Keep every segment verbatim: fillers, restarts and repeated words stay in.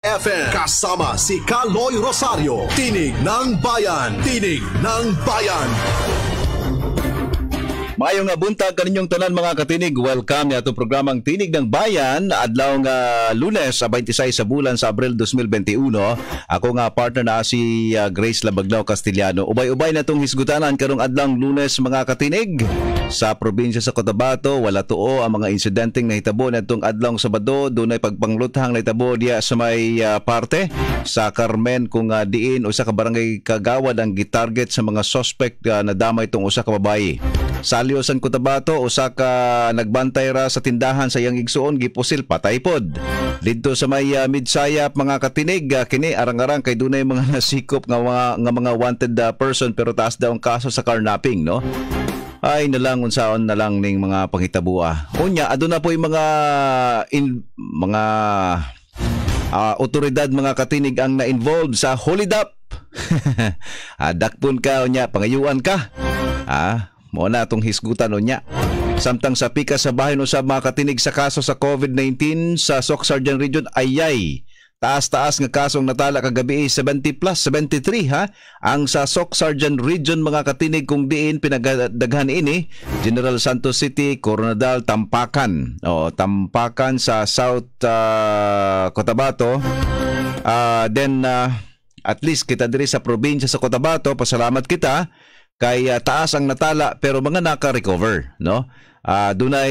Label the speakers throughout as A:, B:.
A: F M kasama si Kaloy Rosario. Tinig ng Bayan. Tinig ng Bayan.
B: Mayong nga buntag kaninyong tanan mga katinig. Welcome ya to programang Tinig ng Bayan. Adlaw nga Lunes sa twenty-six sa bulan sa Abril twenty twenty-one. Ako nga partner na si uh, Grace Labaglaw Castellano. Ubay-ubay na tong hisgutanan karong adlang Lunes mga katinig. Sa probinsya sa Cotabato, wala tuo ang mga insidenteng nahitabo natong adlong Sabado. Dunay pagpangluthang nahitabo diya sa may uh, parte sa Carmen kung uh, diin usa ka barangay Kagawad ang gitarget sa mga suspect uh, na damay tong usa ka babaye. Sa Aliosan, Cotabato, usa ka nagbantay ra sa tindahan sa iyang igsuon gipusil patay pod. Didto sa may uh, Midsayap mga katinig, uh, kini arang-arang kay dunay mga nasikop nga mga, nga mga wanted uh, person pero taas daw ang kaso sa carnapping, no? Ay nalang unsaon na lang ning mga panghitabo. Unya aduna po yung mga in, mga uh, otoridad mga katinig ang na-involved sa holidap. ah, dakpon ka unya, pangayuan ka. Ah, mo na itong hisgutan o niya. Samtang sa pika sa bahay no sa mga katinig sa kaso sa COVID nineteen sa Soc-Sargen Region, ayay. Taas-taas nga kasong natala kagabi seventy plus, seventy-three ha. Ang sa Soc-Sargen Region mga katinig kung diin pinagdaghan ini, General Santos City, Coronadal, Tampakan. O, Tampakan sa South uh, Cotabato. Uh, then, uh, at least kita diri sa probinsya sa Cotabato, pasalamat kita. Kay uh, taas ang natala pero mga naka-recover, no? Uh, dunay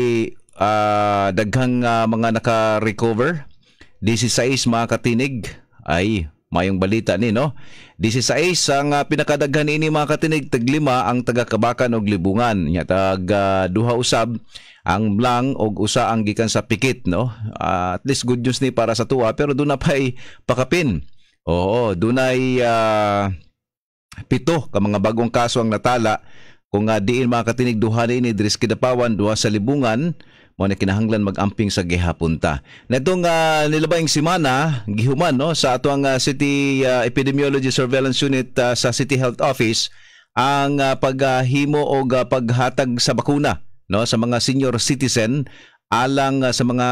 B: uh, daghang uh, mga naka-recover. sixteen mga katinig. Ay, mayong balita ni, no? sixteen ang uh, pinakadaghan ini mga katinig, taglima ang taga-Kabakan og Libungan. Nya tag uh, duha usab ang Blang og usa ang gikan sa Pikit, no? Uh, at least good news ni para sa tuwa pero duna pay pakapin. Oo, dunay uh, pito ka mga bagong kaso ang natala kung uh, diin mga katinig duha ni Dris Kidapawan, duha sa Libungan mo na kinahanglan magamping sa gihapunta. Netong uh, nilabayng semana gihuman no sa atuang uh, City uh, Epidemiology Surveillance Unit uh, sa City Health Office ang uh, paghimo uh, og uh, paghatag sa bakuna no sa mga senior citizen alang uh, sa mga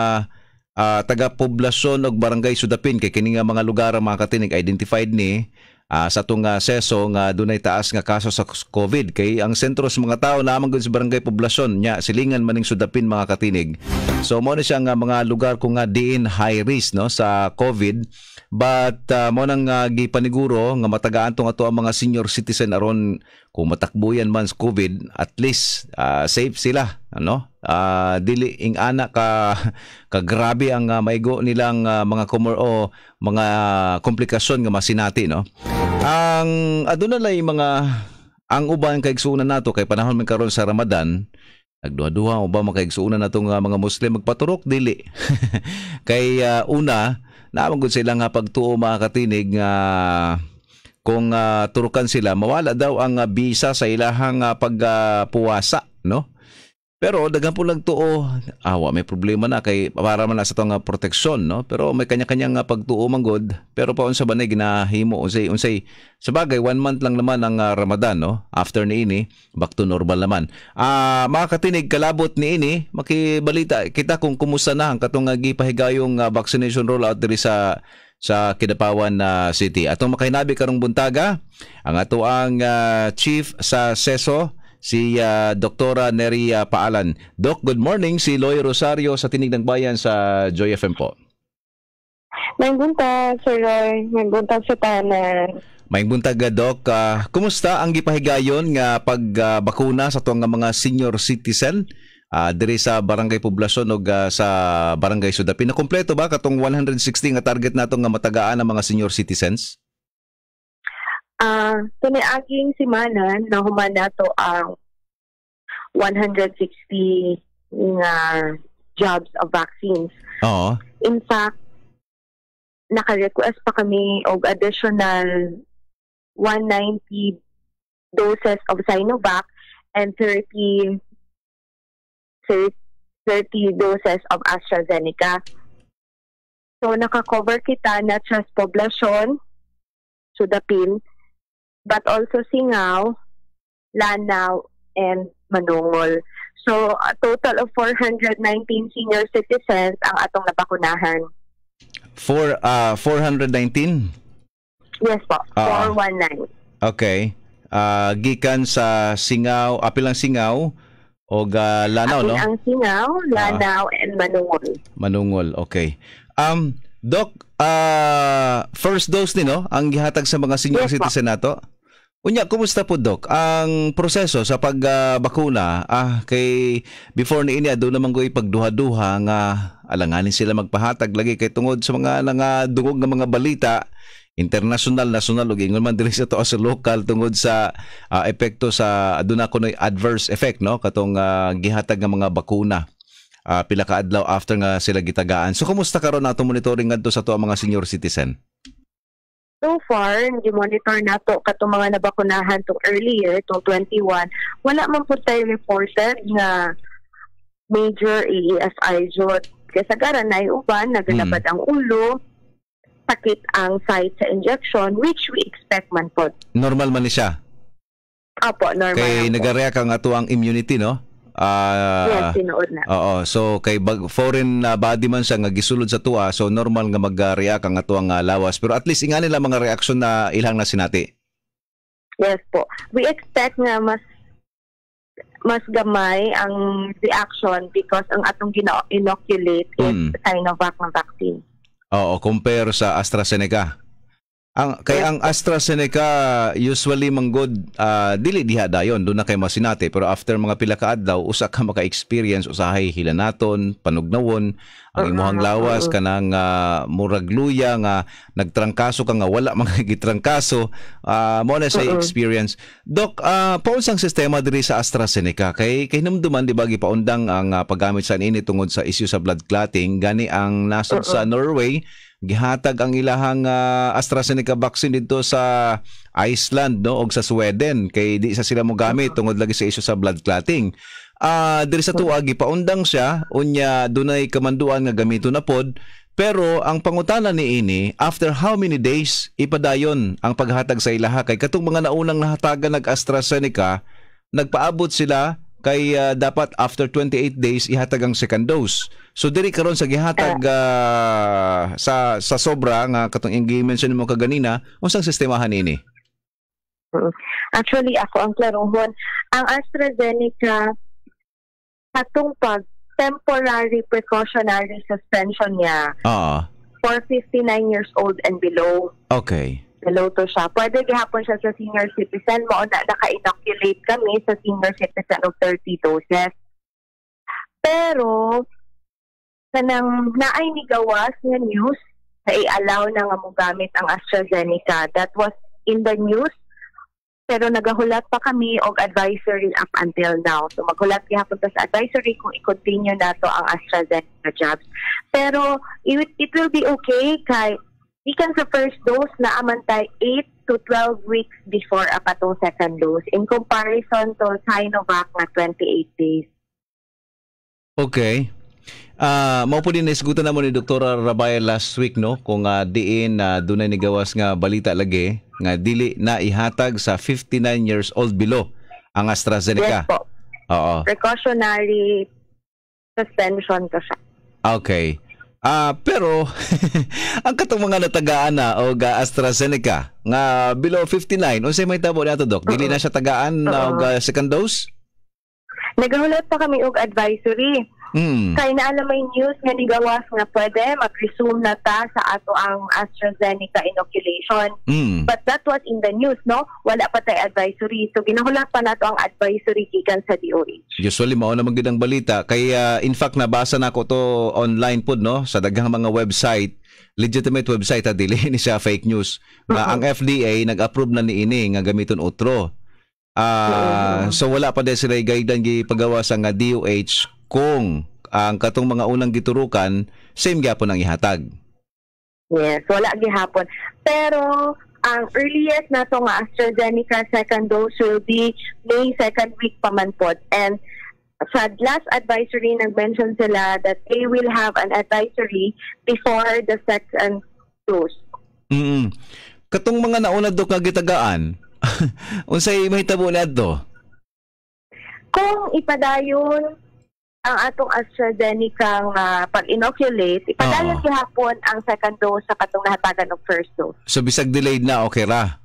B: uh, taga-poblasyon og barangay Sudapin kay kini nga mga lugar mga katinig identified ni Uh, sa itong uh, seso nga dunay taas nga kaso sa COVID kay ang sentro sa mga tao naman gud sa barangay poblasyon nya silingan maning Sudapin mga katinig. So mo na siya nga mga lugar kung nga diin high risk no sa COVID but uh, mo nang uh, gipaniguro nga matagaan tong ato ang mga senior citizen aron kung matakbuyan man sa COVID at least uh, safe sila ano. Uh, dili ing ana ka kagrabe ang uh, maigo nilang uh, mga kumor o mga komplikasyon nga masinati no. Ang aduna lay mga ang uban kay igsunan nato kay panahon man karon sa Ramadan nagduha-duha uba makaigsunan natong uh, mga Muslim magpaturok dili. Kay uh, una naman gud sila nga pagtuo mga katinig nga uh, kung uh, turukan sila mawala daw ang uh, bisa sa ilahang uh, pagpuwasa uh, no. Pero daghan po lang tuo, awa may problema na kay para man sa tong proteksyon no. Pero may kanya-kanyang pagtuo manggod. Pero pa unsa ba na ginahimo unsay unsay sabagay one month lang naman ang uh, Ramadan no. After niini back to normal naman. Ah uh, mga katinig kalabot niini makibalita kita kung kumusta na ang katong uh, gipahigayong uh, vaccination rollout diri sa sa Kidapawan uh, City. Atong makahinabi karong buntaga ang ato ang uh, chief sa Seso si uh, Doktora Neri uh, Paalan. Doc, good morning. Si Loy Rosario sa Tinig ng Bayan sa Joyfm po.
C: May buntag, Sir Roy. May buntag sa tanan.
B: May buntag, Doc. Uh, kumusta ang gipahigayon nga pagbakuna uh, sa tuwang mga senior citizen uh, diri sa Barangay Poblasyon o uh, sa Barangay Sudapin? Na kompleto ba katong one hundred sixty nga target nato nga matagaan ng mga senior citizens?
C: Ah, uh, tuniaging simanan na human nato ang one hundred sixty nga jobs of vaccines.
B: Oo.
C: In fact, naka-request pa kami og additional one hundred ninety doses of Sinovac and thirty thirty doses of AstraZeneca. So naka-cover kita not just poblasyon, Sudapin, but also Singaw, Lanao, and Manungol. So, a total of four hundred nineteen senior citizens ang atong nabakunahan.
B: four uh four nineteen.
C: Yes po,
B: Ah.
C: four one nine.
B: Okay. Ah, gikan sa Singaw, apil ang Singaw o uh, Lanao,
C: Apil
B: no?
C: ang Singaw, Lanao, and Manungol.
B: Manungol. Okay. Um Doc, ah first dose ni no ang gihatag sa mga senior
C: Yes, po.
B: citizen nato. Unya, kumusta po, Doc? Ang proseso sa pagbakuna, ah, kay before ni ini, doon naman ko ipagduha-duha nga alanganin sila magpahatag lagi kay tungod sa mga nga dungog nga mga balita, international, national, ug ingon man diri sa to sa local tungod sa ah, epekto sa aduna kunoy adverse effect, no? Katong ah, gihatag nga mga bakuna. Ah, pila ka adlaw after nga sila gitagaan. So, kumusta karon na itong monitoring ngadto sa to ang mga senior citizen?
C: So far, gi-monitor na to katong mga nabakunahan tong earlier, tong twenty-one, wala man po tayo reported nga major A E S I jod. Kaya garan na uban, nagalabad ang ulo, sakit ang site sa injection, which we expect man po.
B: Normal man ni siya.
C: Apo, normal
B: Kay
C: lang po.
B: nagareact ang ato ang immunity, no? Ah,
C: Yes, sinuod na.
B: oo, so kay bag, foreign uh, body man siya nga gisulod sa tuwa, so normal nga mag-react ang ato ang uh, lawas. Pero at least inga nila mga reaksyon na ilang na sinati.
C: Yes po. We expect nga mas mas gamay ang reaction because ang atong gina-inoculate is
B: Mm.
C: Sinovac na vaccine.
B: Oo, compare sa AstraZeneca. Ang kay ang AstraZeneca usually manggod ah, dili diha dayon do na kay masinati, pero after mga pila ka adlaw usa ka maka-experience usahay hilanaton, panugnawon, ang imong lawas kanang uh, murag luya nga nagtrangkaso ka nga wala mga gitrangkaso, uh, mo na sa experience. Doc, uh, paunsang sistema diri sa AstraZeneca kay kay hinumduman di ba gipaundang ang uh, paggamit sa ini tungod sa issue sa blood clotting gani ang nasod sa Norway gihatag ang ilahang uh, AstraZeneca vaccine dito sa Iceland, no, og sa Sweden kay di sa sila mo gamit tungod lagi sa issue sa blood clotting. Ah, uh, diri sa tuwa gipaundang siya unya dunay kamanduan nga gamito na pod, pero ang pangutana ni ini after how many days ipadayon ang paghatag sa ilaha kay katong mga naunang nahatagan nag AstraZeneca nagpaabot sila kay uh, dapat after twenty-eight days ihatag ang second dose. So diri karon sa gihatag uh, sa sa sobra nga katong i-mention mo kaganina, unsang sistemahan ini?
C: Actually, ako ang klarohon, ang AstraZeneca katong pag temporary precautionary suspension niya
B: Ah,
C: for fifty-nine years old and below.
B: okay.
C: Below to siya. Pwede gihapon siya sa senior citizen. Mao na naka-inoculate kami sa senior citizen of thirty doses. Pero, kanang naay ni gawas nga news na i-allow na nga mo gamit ang AstraZeneca. That was in the news, pero nagahulat pa kami og advisory up until now. So maghulat gihapon ta sa advisory kung i-continue na to ang AstraZeneca jabs. Pero it, it will be okay kay ikan sa first dose na amantay eight to twelve weeks before ang patong second dose in comparison to Sinovac na twenty-eight days.
B: Okay. Ah, mao po din naisgutan na mo ni Doktora Rabayan last week, no, kung uh, diin na uh, dunay ni gawas nga balita lagi nga dili na ihatag sa fifty-nine years old below ang AstraZeneca.
C: Yes po.
B: Oo.
C: Precautionary suspension to siya.
B: Okay. Ah, pero ang katong mga natagaan na og uh, AstraZeneca nga below fifty-nine, unsay may tabo nato, Doc? Dili na siya tagaan na og uh, second dose?
C: Nagahulat pa kami og advisory.
B: Hmm.
C: Kaya na alam may news nga nigawas nga pwede mag-resume na ta sa ato ang AstraZeneca inoculation.
B: Hmm.
C: But that was in the news, no? Wala pa tayo advisory. So ginahulat pa nato ang advisory gikan sa D O H.
B: Usually mao na magid ang balita kay uh, in fact nabasa na ko to online pod, no, sa daghang mga website, legitimate website ha, dili ni siya fake news. Nga ang F D A nag-approve na ni ini nga gamiton utro. Ah, uh, so wala pa din sila guideline gipagawa sa nga D O H kung ang katong mga unang giturukan same gyapon ang ihatag.
C: Yes, wala gihapon. Pero ang earliest na to nga AstraZeneca second dose will be May second week pa man pod. And sa last advisory nag-mention sila that they will have an advisory before the second dose.
B: Mm. Katong mga nauna do nga gitagaan, unsay mahitabo nadto?
C: Kung ipadayon ang atong AstraZeneca nga pag-inoculate, ipadayon
B: Oo.
C: gihapon ang second dose sa katong nahatagan og first dose.
B: So bisag delayed na, okay ra.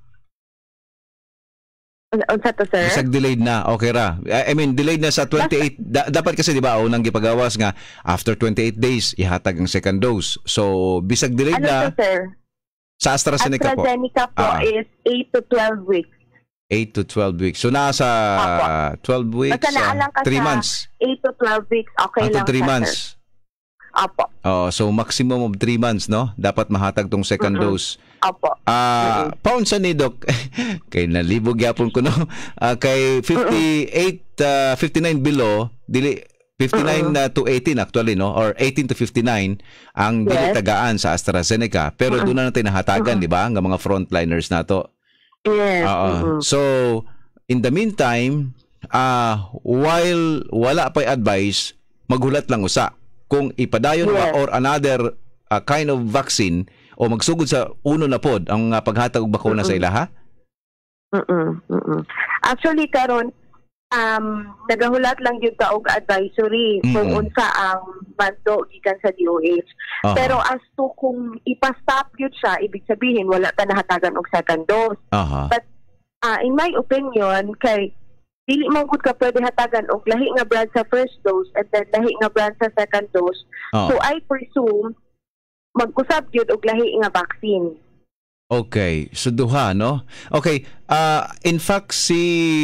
C: Un- Unsa to, sir?
B: Bisag delayed na, okay ra. I I mean, delayed na sa twenty-eight. Da- dapat kasi, di ba, unang gipagawas nga, after twenty-eight days, ihatag ang second dose. So, bisag delayed
C: Ano
B: na
C: to, sir?
B: sa AstraZeneca po.
C: AstraZeneca po
B: Ah.
C: is eight to twelve weeks.
B: eight to twelve weeks. So, nasa
C: Apo.
B: twelve weeks,
C: Basta naalang ka
B: three
C: sa
B: months.
C: eight to twelve weeks, okay
B: Up to
C: lang
B: three
C: siya,
B: months.
C: sir. Opo.
B: Oh, so, maximum of three months, no? Dapat mahatag tong second
C: Mm-mm.
B: dose.
C: Opo.
B: Ah, pound sa ni Doc. Kay nalibog yapon ko no. Ah, kay fifty-eight uh, fifty-nine below, dili fifty-nine na to eighteen actually no, or eighteen to fifty-nine ang dili
C: Yes.
B: tagaan sa AstraZeneca. Pero doon na natin nahatagan, di ba? Nga mga frontliners nato.
C: Yes.
B: Oo.
C: mm-mm.
B: So, in the meantime, ah while wala pa advice, maghulat lang usa kung ipadayon ba
C: Yes.
B: or another ah, kind of vaccine o magsugod sa uno na pod ang ah, paghatag og bakuna sa ilaha.
C: Mm-mm, mm-mm. Actually, karon um, nagahulat lang yun ka og advisory kung
B: Mm-mm.
C: unsa ang mando gikan sa D O H.
B: Aha.
C: Pero as to kung ipastop yun siya, ibig sabihin wala ta nahatagan og second dose.
B: Aha.
C: But uh, in my opinion, kay dili man gud ka pwede hatagan og lahi nga brand sa first dose and then lahi nga brand sa second dose.
B: Oh.
C: So I presume mag-usab yun og lahi nga vaccine.
B: Okay, so duha no. Okay, uh, in fact si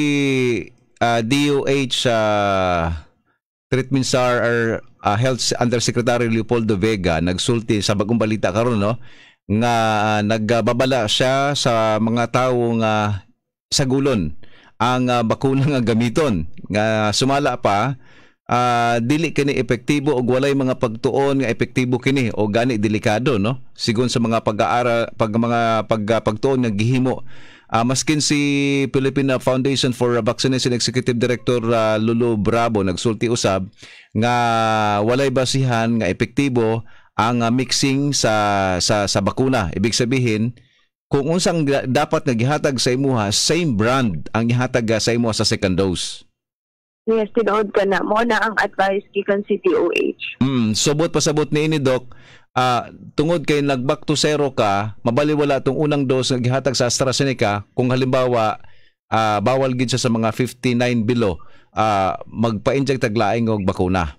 B: uh, D O H uh, Treatment Czar or uh, Health Undersecretary Leopoldo Vega nagsulti sa bagong balita karon no nga uh, nagbabala siya sa mga tawo nga sagulon ang uh, bakuna nga gamiton nga sumala pa ah dili kini epektibo og walay mga pagtuon nga epektibo kini o gani delikado no sigon sa mga pag-aaral pag mga pag, pagtuon nga gihimo. Ah, maskin si Philippine Foundation for Vaccination Executive Director ah, Lulu Bravo nagsulti usab nga walay basihan nga epektibo ang ah, mixing sa sa sa bakuna. Ibig sabihin kung unsang da- dapat nga gihatag sa imuha, same brand ang gihatag ah, sa imuha sa second dose.
C: Yes, tinood ka na. Mo na ang advice gikan si D O H.
B: Mm, subot pasabot ni ini Doc, ah, tungod kay nag-back to zero ka, mabaliwala tong unang dose nga gihatag sa AstraZeneca kung halimbawa ah, bawal gid siya sa mga fifty-nine below, ah, magpa-inject taglaing og bakuna.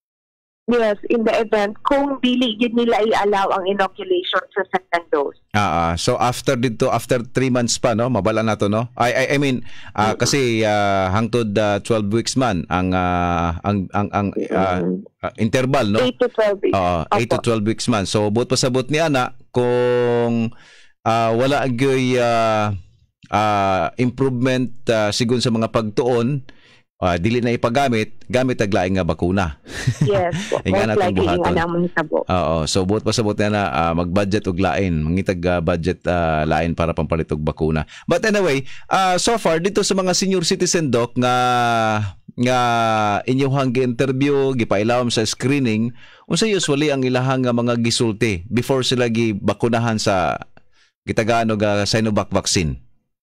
C: Yes, in the event kung dili gid nila i-allow ang inoculation sa second dose.
B: Ah, ah, so after dito after three months pa no, mabala na to no. I I, I mean ah, kasi ah, hangtod ah, twelve weeks man ang ah, ang ang ang ah, ah, interval no.
C: eight to twelve weeks.
B: Oo, eight to
C: Opo.
B: twelve weeks man. So, buot pasabot ni ana kung ah, wala agyoy ah, ah, improvement ah, sigon sa mga pagtuon, ah, dili na ipagamit, gamit taglaing nga bakuna.
C: Yes, po.
B: Ingana
C: Most
B: tong
C: likely
B: buhaton.
C: ingana ang mahitabo.
B: Oo, so buot pasabot na na ah, mag-budget og lain, mangitag ah, budget ah, lain para pampalit og bakuna. But anyway, ah, so far dito sa mga senior citizen doc nga nga inyong gi-interview, gipailawom sa screening, unsa usually ang ilahang nga mga gisulti before sila gibakunahan sa gitagaan og ah, Sinovac vaccine?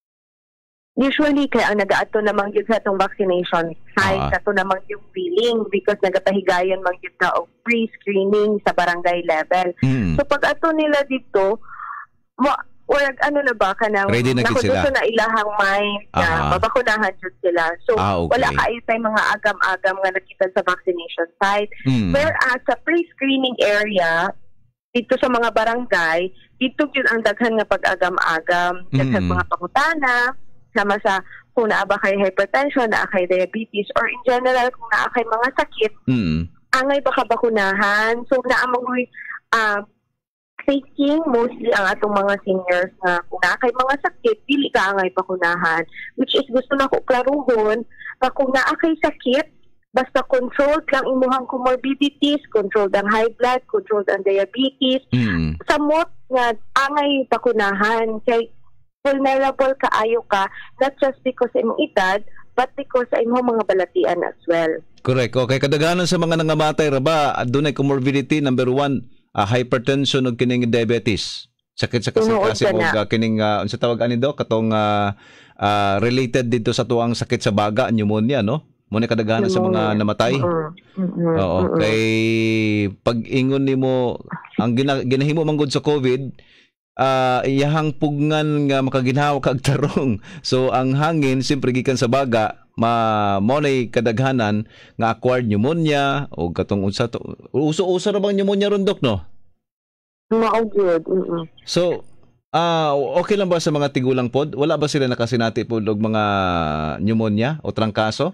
C: Usually, kaya ang nag-aato naman yun sa itong vaccination site,
B: Ah.
C: ato naman yung billing because nagatahigayon man yun ka o pre-screening sa barangay level.
B: Mm.
C: So, pag ato nila dito, mo, or ano na ba ka nang
B: Ready na gid sila.
C: nakuduto na ilahang mind na
B: Aha.
C: mabakunahan yun sila. So,
B: Ah, okay.
C: wala kayo tayong mga agam-agam nga nakita sa vaccination site.
B: Mm.
C: Whereas sa pre-screening area, dito sa mga barangay, dito yun ang daghan nga pag-agam-agam. Daghan
B: Mm.
C: mga pangutana, sama sa kung naa ba kay hypertension, naa kay diabetes, or in general kung naa kay mga sakit,
B: Mm.
C: angay baka bakunahan. So naamangoy uh, taking mostly ang atong mga seniors na kung naa kay mga sakit, dili ka angay bakunahan. Which is gusto na ko klaruhon na kung naa kay sakit, basta controlled lang imuhang comorbidities, controlled ang high blood, controlled ang diabetes,
B: Mm.
C: samot nga angay bakunahan kay vulnerable kaayo ka, not just because sa imong edad, but because sa imong mga balatian as well.
B: Correct. Okay, kadaghanan sa mga nangamatay ra ba adunay comorbidity number one, ah, hypertension ug kining diabetes. Sakit sa
C: Tinuod
B: kasi
C: ka
B: og
C: na.
B: ah, kining uh, unsa tawag ani do katong ah, ah, related dito sa tuang sakit sa baga, pneumonia no? mo ni kadaghanan sa mga namatay.
C: Mm-mm.
B: Oo,
C: Mm-mm.
B: kay pag ingon nimo ang gina, ginahimo man gud sa COVID, ah iyahang pugngan nga makaginhawa kag tarong. So ang hangin siyempre gikan sa baga, ma mo nay kadaghanan nga acquired pneumonia o katong unsa to. Uso-uso ra bang pneumonia ron dok no?
C: Mao good. Mm-mm.
B: So ah okay lang ba sa mga tigulang pod? Wala ba sila nakasinati pod og mga pneumonia o trangkaso?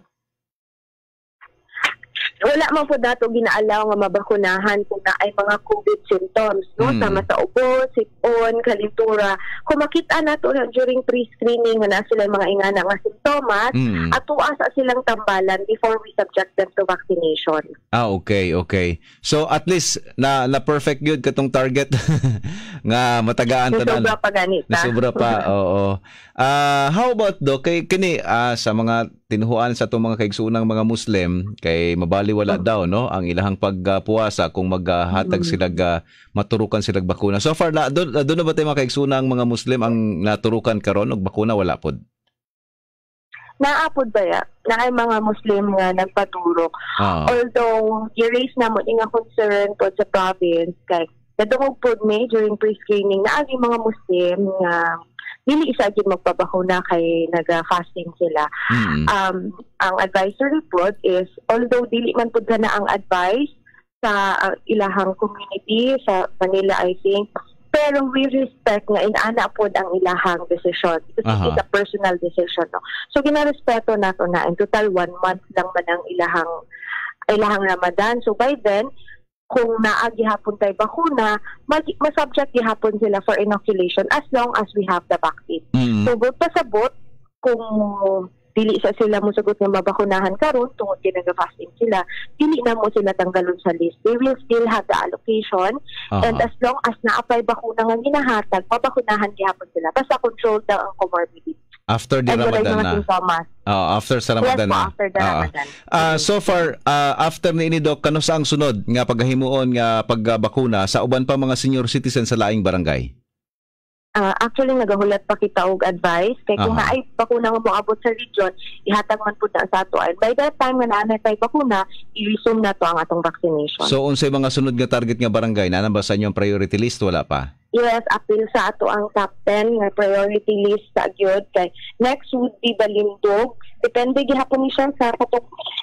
C: Wala man po dato ginaalaw nga mabakunahan kung na ay mga COVID symptoms, no?
B: Mm.
C: Sama sa ubo, sipon, kalintura. Kung makita nato na during pre-screening nga na sila mga ingana nga simptomas,
B: Mm.
C: at asa silang tambalan before we subject them to vaccination.
B: Ah, okay, okay. So at least na na perfect good katong target nga matagaan tanan.
C: Nasobra pa ganita.
B: Nasobra pa, oo. Ah, how about do kay kini ah, sa mga tinuhuan sa itong mga kaigsuunang mga Muslim kay mabaliwala daw no ang ilahang pagpuwasa kung maghatag
C: Mm.
B: sila uh, maturukan sila bakuna. So far na doon do na ba tay mga kaigsuunang mga Muslim ang naturukan karon og bakuna wala pod?
C: Naapod ba ya? Na ay mga Muslim nga nagpaturok.
B: Ah.
C: Although, i-raise na mo nga concern po sa province kay nadungog po me during pre-screening na ang mga Muslim nga dili isa gyud magpabakuna kay naga-fasting sila.
B: Mm.
C: Um, ang advisory po is although dili man pud na ang advice sa uh, ilahang community sa Manila, I think, pero we respect nga inaana po ang ilahang decision because
B: Aha.
C: it's a personal decision. No? So ginarespeto nato na in total one month lang man ang ilahang ilahang Ramadan. So by then, kung naagi hapon tayo bakuna, mag- masubject gihapon sila for inoculation as long as we have the vaccine.
B: Mm.
C: So but pasabot kung dili sa sila mo sagot nga mabakunahan karon tungod kay naga-fasting sila, dili na mo sila tanggalon sa list. They will still have the allocation.
B: Aha.
C: And as long as na-apply bakuna nga ginahatag, mabakunahan gihapon sila. Basta control daw ang comorbidity.
B: After the
C: And wala yung
B: Ramadan
C: mga
B: na.
C: simptomas.
B: Ah, after sa
C: Yes
B: Ramadan
C: po,
B: na.
C: after the
B: Ah.
C: Ramadan.
B: Ah, so far ah, after ni ini Doc, kano sa ang sunod nga paghimuon nga pagbakuna sa uban pa mga senior citizen sa laing barangay?
C: Uh, actually, nagahulat pa kita og advice. Kaya kung
B: Aha.
C: naay bakuna nga moabot sa region, ihatag man po na sa ato. And by that time, nga naanay tayo bakuna, i-resume na to ang atong vaccination.
B: So unsay mga sunod nga target nga barangay na ba sa inyong priority list wala pa?
C: Yes, appeal sa ato ang top ten nga priority list sa gyud. Kay next would be Balindog. Depende gihapon ni siya sa katong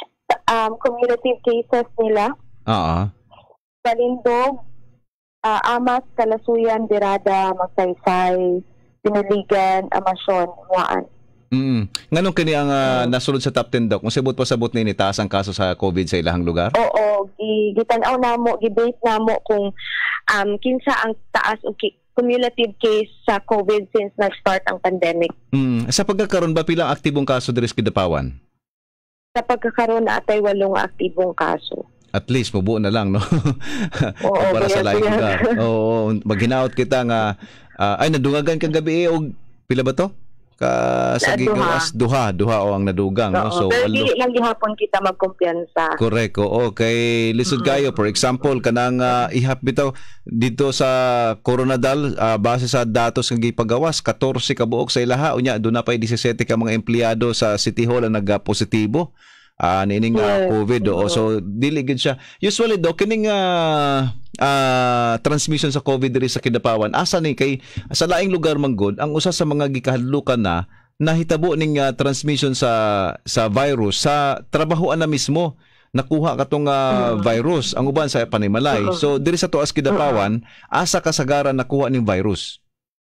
C: um, cumulative cases nila.
B: Oo.
C: Balindog, uh, Amas, Kalasuyan, Dirada, Magsaysay, Piniligan, Amasyon, Waan.
B: Mm. Nganong kini ang ah, nasulod sa top ten Doc? Kung sabot pa sabot ni taas ang kaso sa COVID sa ilahang lugar?
C: Oo, gi- gitanaw na mo, gibase na mo kung um, kinsa ang taas o ki- cumulative case sa COVID since nag-start ang pandemic.
B: Mm. Sa pagkakaroon ba pilang aktibong kaso diri sa Kidapawan?
C: Sa pagkakaroon na atay walong aktibong kaso.
B: At least mabuo na lang no.
C: Oo,
B: para sa
C: kaya-
B: laing
C: kaya-
B: lugar. Oo, maghinaot kita nga ah, ay nadungagan kang gabi eh, og pila ba to? Ka sa
C: Na-
B: gigawas duha, duha o ang nadugang no.
C: Oo,
B: So
C: pero
B: walo.
C: dili lang gihapon kita magkumpiyansa.
B: Correct. Oo, kay lisod kayo. For example, kanang uh, ihap bitaw dito sa Coronadal, uh, base sa datos ng gipagawas, fourteen ka buok sa ilaha. Unya, doon na pa seventeen ka mga empleyado sa City Hall ang nagpositibo. Ah, uh, nining uh,
C: Yes.
B: COVID. Oo. So, dili gid siya. Usually, do, kining uh, uh, transmission sa COVID diri sa Kidapawan, asa ni kay sa laing lugar man gud, ang usa sa mga gikahadlukan na nahitabo ning uh, transmission sa sa virus sa trabahoan na mismo nakuha katong uh, virus ang uban sa Panimalay. So diri sa tuas Kidapawan asa kasagaran nakuha ning virus.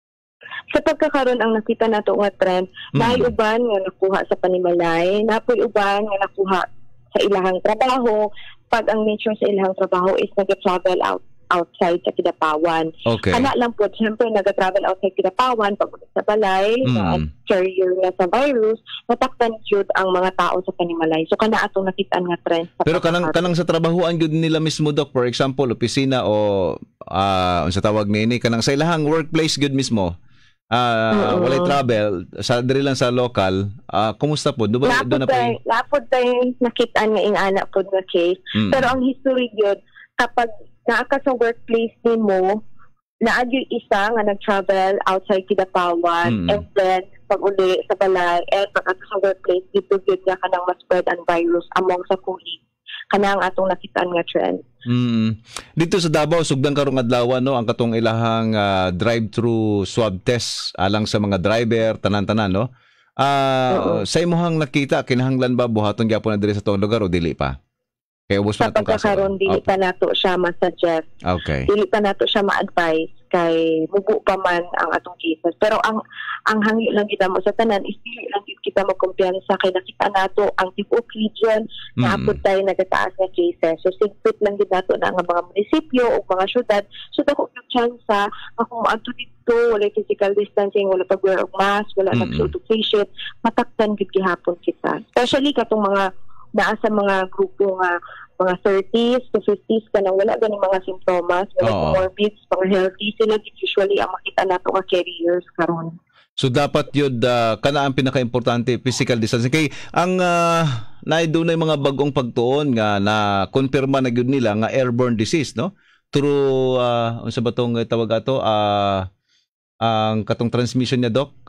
C: Sa pagkakaroon ang nakita nato nga trend,
B: Mm.
C: naay uban nga nakuha sa Panimalay, napoy uban nga nakuha sa ilahang trabaho, pag ang nature sa ilahang trabaho is nag-travel out outside sa Kidapawan.
B: Okay.
C: Kana lang po, siyempre nag-travel outside Kidapawan, pag sa balay,
B: Mm.
C: na carrier nga sa virus, nataktan yun ang mga tao sa Panimalay. So kana atong nakitaan nga trend. Sa
B: Pero kanang
C: pagkakaroon.
B: kanang sa trabahoan gud nila mismo Doc, for example, opisina o ah unsa tawag nini kanang sa ilahang workplace gud mismo. Ah,
C: Oo.
B: walay travel sa diri lang sa local. Ah, kumusta po? Do ba do na
C: Lapod
B: po?
C: tayo, lapod tayo nakitaan nga ingana po nga case.
B: Mm.
C: Pero ang history yun, kapag naaka sa workplace ni mo, naadyo isa nga nag-travel outside Kidapawan,
B: Mm.
C: and then pag uli sa balay and pag ato sa workplace dito gyud nga kanang mas spread ang virus among sa colleagues kanang atong nakitaan nga trend.
B: Mm. Dito sa Davao sugdan karong adlaw no ang katong ilahang uh, drive-thru swab test alang sa mga driver tanan-tanan no. Ah uh, sa imuhang nakita kinahanglan ba buhaton gyapon na diri sa tong lugar o dili pa? Kaya ubos
C: Sa
B: pa itong kaso.
C: pagkakaroon, dili pa nato siya ma-suggest.
B: Okay.
C: Dili pa nato siya ma-advise kay mubo pa man ang atong cases. Pero ang ang hangi lang kita mo sa tanan is dili lang gid kita magkumpiyansa kay nakita nato ang tibuok region na
B: Mm.
C: apod tayo nagataas nga cases. So sigpit lang gid nato na nga mga munisipyo o mga syudad. So dako yung chance nga kung adto dito wala physical distancing, wala pag-wear og mask, wala
B: Mm-mm.
C: nagsuot og face shield, matakdan gid gihapon kita. Especially katong mga naa sa mga grupo nga mga thirties to fifties ka na wala ganing mga simptomas, wala
B: Oo.
C: comorbids, mga healthy sila usually ang makita nato nga carriers karon.
B: So dapat yun uh, kana ang pinaka-importante physical distancing kay ang uh, naidunay mga bagong pagtuon nga na konfirma na gyud nila nga airborne disease no through uh, unsa ba tong tawag ato uh, ang katong transmission niya dok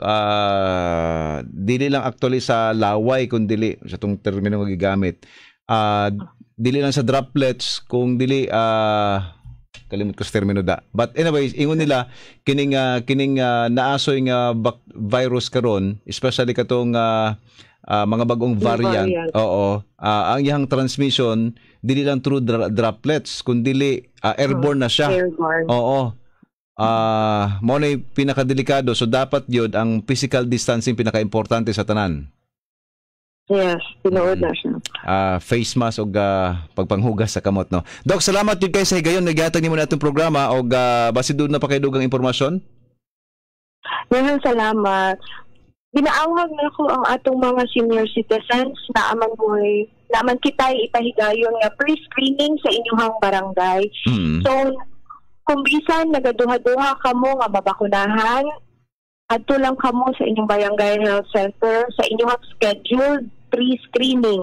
B: uh, dili lang actually sa laway kun dili sa tong termino nga gigamit uh, dili lang sa droplets kung dili uh, kalimot ko sa termino da. But anyways, ingon nila kining uh, kining uh, naasoy nga bak- virus karon, especially katong uh, uh, mga bagong variant.
C: variant.
B: Oo. Uh, ang iyang transmission dili lang through dra- droplets, kundi uh, airborne na siya.
C: Airborne.
B: Oo. Ah, uh, mo na pinakadelikado. So dapat yun ang physical distancing pinaka-importante sa tanan.
C: Yes, tinuod
B: Mm.
C: na siya.
B: Uh, face mask o uh, pagpanghugas sa kamot no. Dok, salamat yun kay sa higayon nagyatag nimo na itong programa o uh, basi doon na pa kay dugang impormasyon.
C: Maraming salamat. Ginaawag na ko ang atong mga senior citizens na aman mo'y naman kitay ipahigayon nga pre-screening sa inyong barangay.
B: Mm.
C: So, kung bisan nagaduha-duha kamo nga mabakunahan, adto lang kamo sa inyong barangay health center sa inyong scheduled pre-screening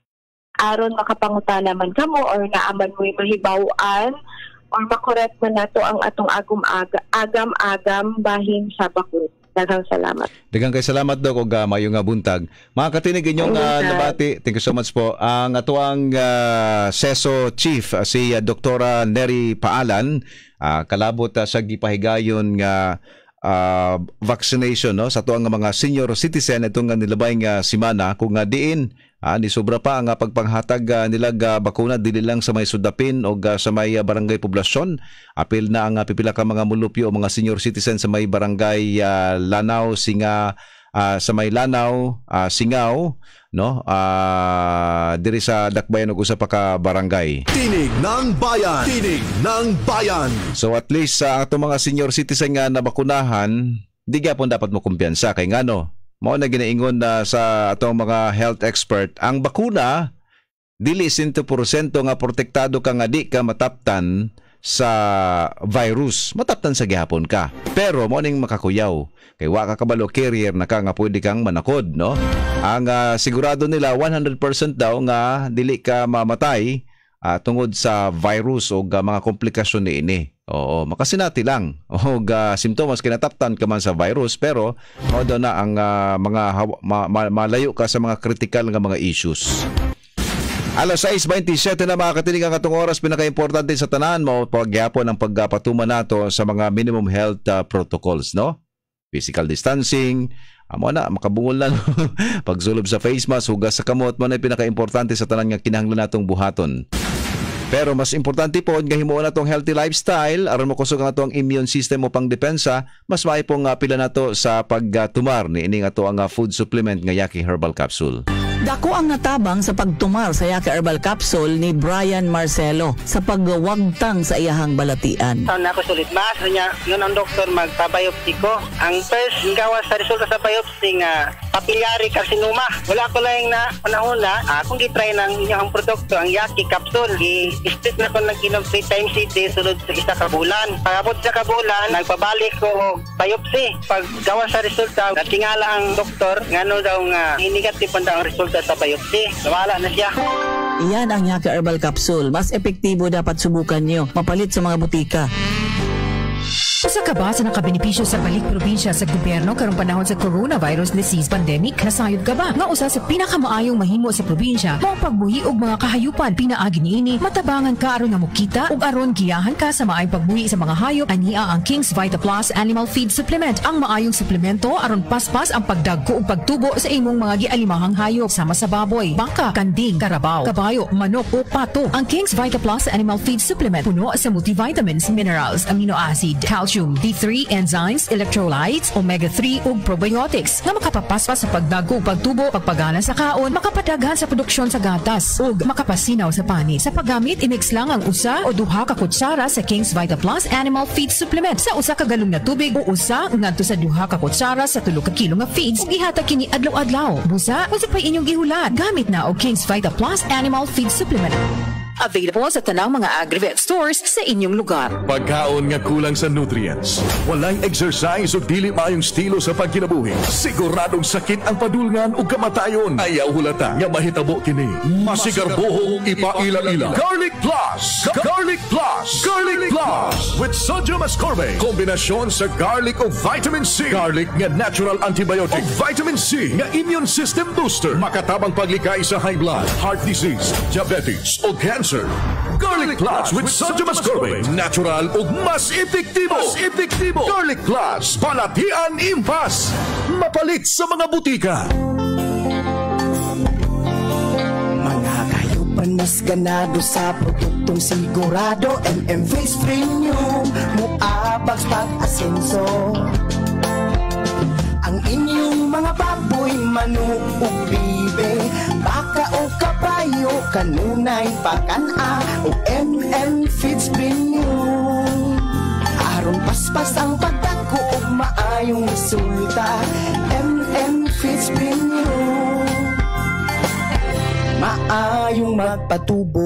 C: aron makapangutana man kamo or naaman mo'y mahibaw-an or makorek man nato ang atong agum-aga, agam-agam bahin sa bakuna. Daghang salamat.
B: Daghang kay salamat dok og uh, mayong nga buntag. Mga katinig inyong uh, nabati. Thank you so much po. Ang atuang uh, SESO Chief uh, si uh, Doktora Neri Paalan uh, kalabot uh, sa gipahigayon nga uh, vaccination no sa tuang mga senior citizen itong nga nilabay nga simana kung nga diin ah, ni sobra pa ang uh, pagpanghatag uh, nilag uh, bakuna dili lang sa may sudapin o uh, sa may uh, barangay poblasyon. Apil na ang uh, pipila ka mga mulupyo o mga senior citizen sa may barangay uh, Lanao, Singa, uh, sa may Lanao, uh, Singaw, no? Uh, diri sa Dakbayan ug usa pa ka barangay.
A: Tinig ng Bayan. Tinig ng Bayan.
B: So at least sa uh, atong mga senior citizen nga nabakunahan, di gyapon dapat mo kumpiyansa kay ngano mao na ginaingon na sa atong mga health expert, ang bakuna dili one hundred percent nga protektado ka nga di ka mataptan sa virus. Mataptan sa gihapon ka. Pero mo ning makakuyaw kay wa ka kabalo carrier na ka nga pwede kang manakod, no? Ang uh, sigurado nila one hundred percent daw nga dili ka mamatay uh, tungod sa virus o uh, mga komplikasyon niini. Oo, makasinati lang. O uh, simptomas kinataptan ka man sa virus pero mao daw na ang uh, mga ma, ma, malayo ka sa mga critical nga mga issues. alas sais twenty-seven na mga katinig ang atong oras pinaka-importante sa tanan mo pagyapon ang pagpatuman nato sa mga minimum health uh, protocols, no? Physical distancing, amo na makabungol na pagsulob sa face mask, hugas sa kamot mo na pinaka-importante sa tanan nga kinahanglan natong buhaton. Pero mas importante po nga himuon natong healthy lifestyle aron makusog ang atong immune system mo pang depensa, mas maay pong uh, pila nato sa pagtumar ni ining ato ang uh, food supplement nga Yaki Herbal Capsule.
D: Dako ang natabang sa pagtumar sa Yaki Herbal Capsule ni Brian Marcelo sa pagwagtang sa iyahang balatian.
E: Taon na ako sulit mas niya yun ang doktor magpabiopsy ko. Ang first gawa sa resulta sa biopsy nga papillary carcinoma. Wala ko lang na panahon na akong gitry ng inyong produkto ang Yaki Capsule. I-split na ko ng kinom three times a day sulod sa isa ka bulan. Pagabot sa kabulan, nagpabalik ko og biopsy. Pag gawa sa resulta, natingala ang doktor ngano daw nga negative pa daw ang resulta sa biopsy. Nawala na siya.
D: Iyan ang Yaki Herbal Capsule. Mas epektibo dapat subukan nyo. Mapalit sa mga butika.
F: Usa ka ba sa nakabenepisyo sa balik probinsya sa gobyerno karong panahon sa coronavirus disease pandemic? Nasayod ka ba nga usa sa pinakamaayong mahimo sa probinsya mao pagbuhi og mga kahayupan pinaagi niini matabangan ka aron nga mukita ug aron giyahan ka sa maayong pagbuhi sa mga hayop ania ang King's Vita Plus Animal Feed Supplement ang maayong suplemento aron paspas ang pagdagko ug pagtubo sa imong mga gialimahang hayop sama sa baboy, baka, kanding, karabaw, kabayo, manok o pato. Ang King's Vita Plus Animal Feed Supplement puno sa multivitamins, minerals, amino acid, calcium, D three, enzymes, electrolytes, omega three ug probiotics nga makapapaspas sa pagdagko ug pagtubo, pagpagana sa kaon, makapadaghan sa produksyon sa gatas ug makapasinaw sa pani. Sa paggamit, imix lang ang usa o duha ka kutsara sa King's Vita Plus Animal Feed Supplement sa usa ka galon na tubig o usa ngadto sa duha ka kutsara sa tulo ka kilo nga feeds ug ihatag kini adlaw-adlaw. Busa, kung pay inyong gihulat, gamit na og King's Vita Plus Animal Feed Supplement. Available sa tanang mga Agrivet stores sa inyong lugar.
G: Pagkaon nga kulang sa nutrients, walay exercise o dili maayong stilo sa pagkinabuhi, siguradong sakit ang padulngan o kamatayon. Ayaw hulata nga mahitabo kini. Masigarbohong ipaila-ila. Garlic Plus! Ga- Garlic Plus! Garlic Plus! With sodium ascorbate. Kombinasyon sa garlic o vitamin C. Garlic nga natural antibiotic. O vitamin C nga immune system booster. Makatabang paglikay sa high blood, heart disease, diabetes o cancer. Garlic Plus with sodium ascorbate. Natural ug mas epektibo. Mas epektibo. Garlic Plus. Balatian impas. Mapalit sa mga butika.
H: Mga kayupan mas ganado sa produktong sigurado. M M Face Premium. Muabag pag-asenso. Ang inyong mga baboy, manok o bibe, baka o kabayo, kanunay pakana o M M Feeds Premium. Aron paspas ang pagdako o maayong resulta, M M Feeds Premium. Maayong magpatubo.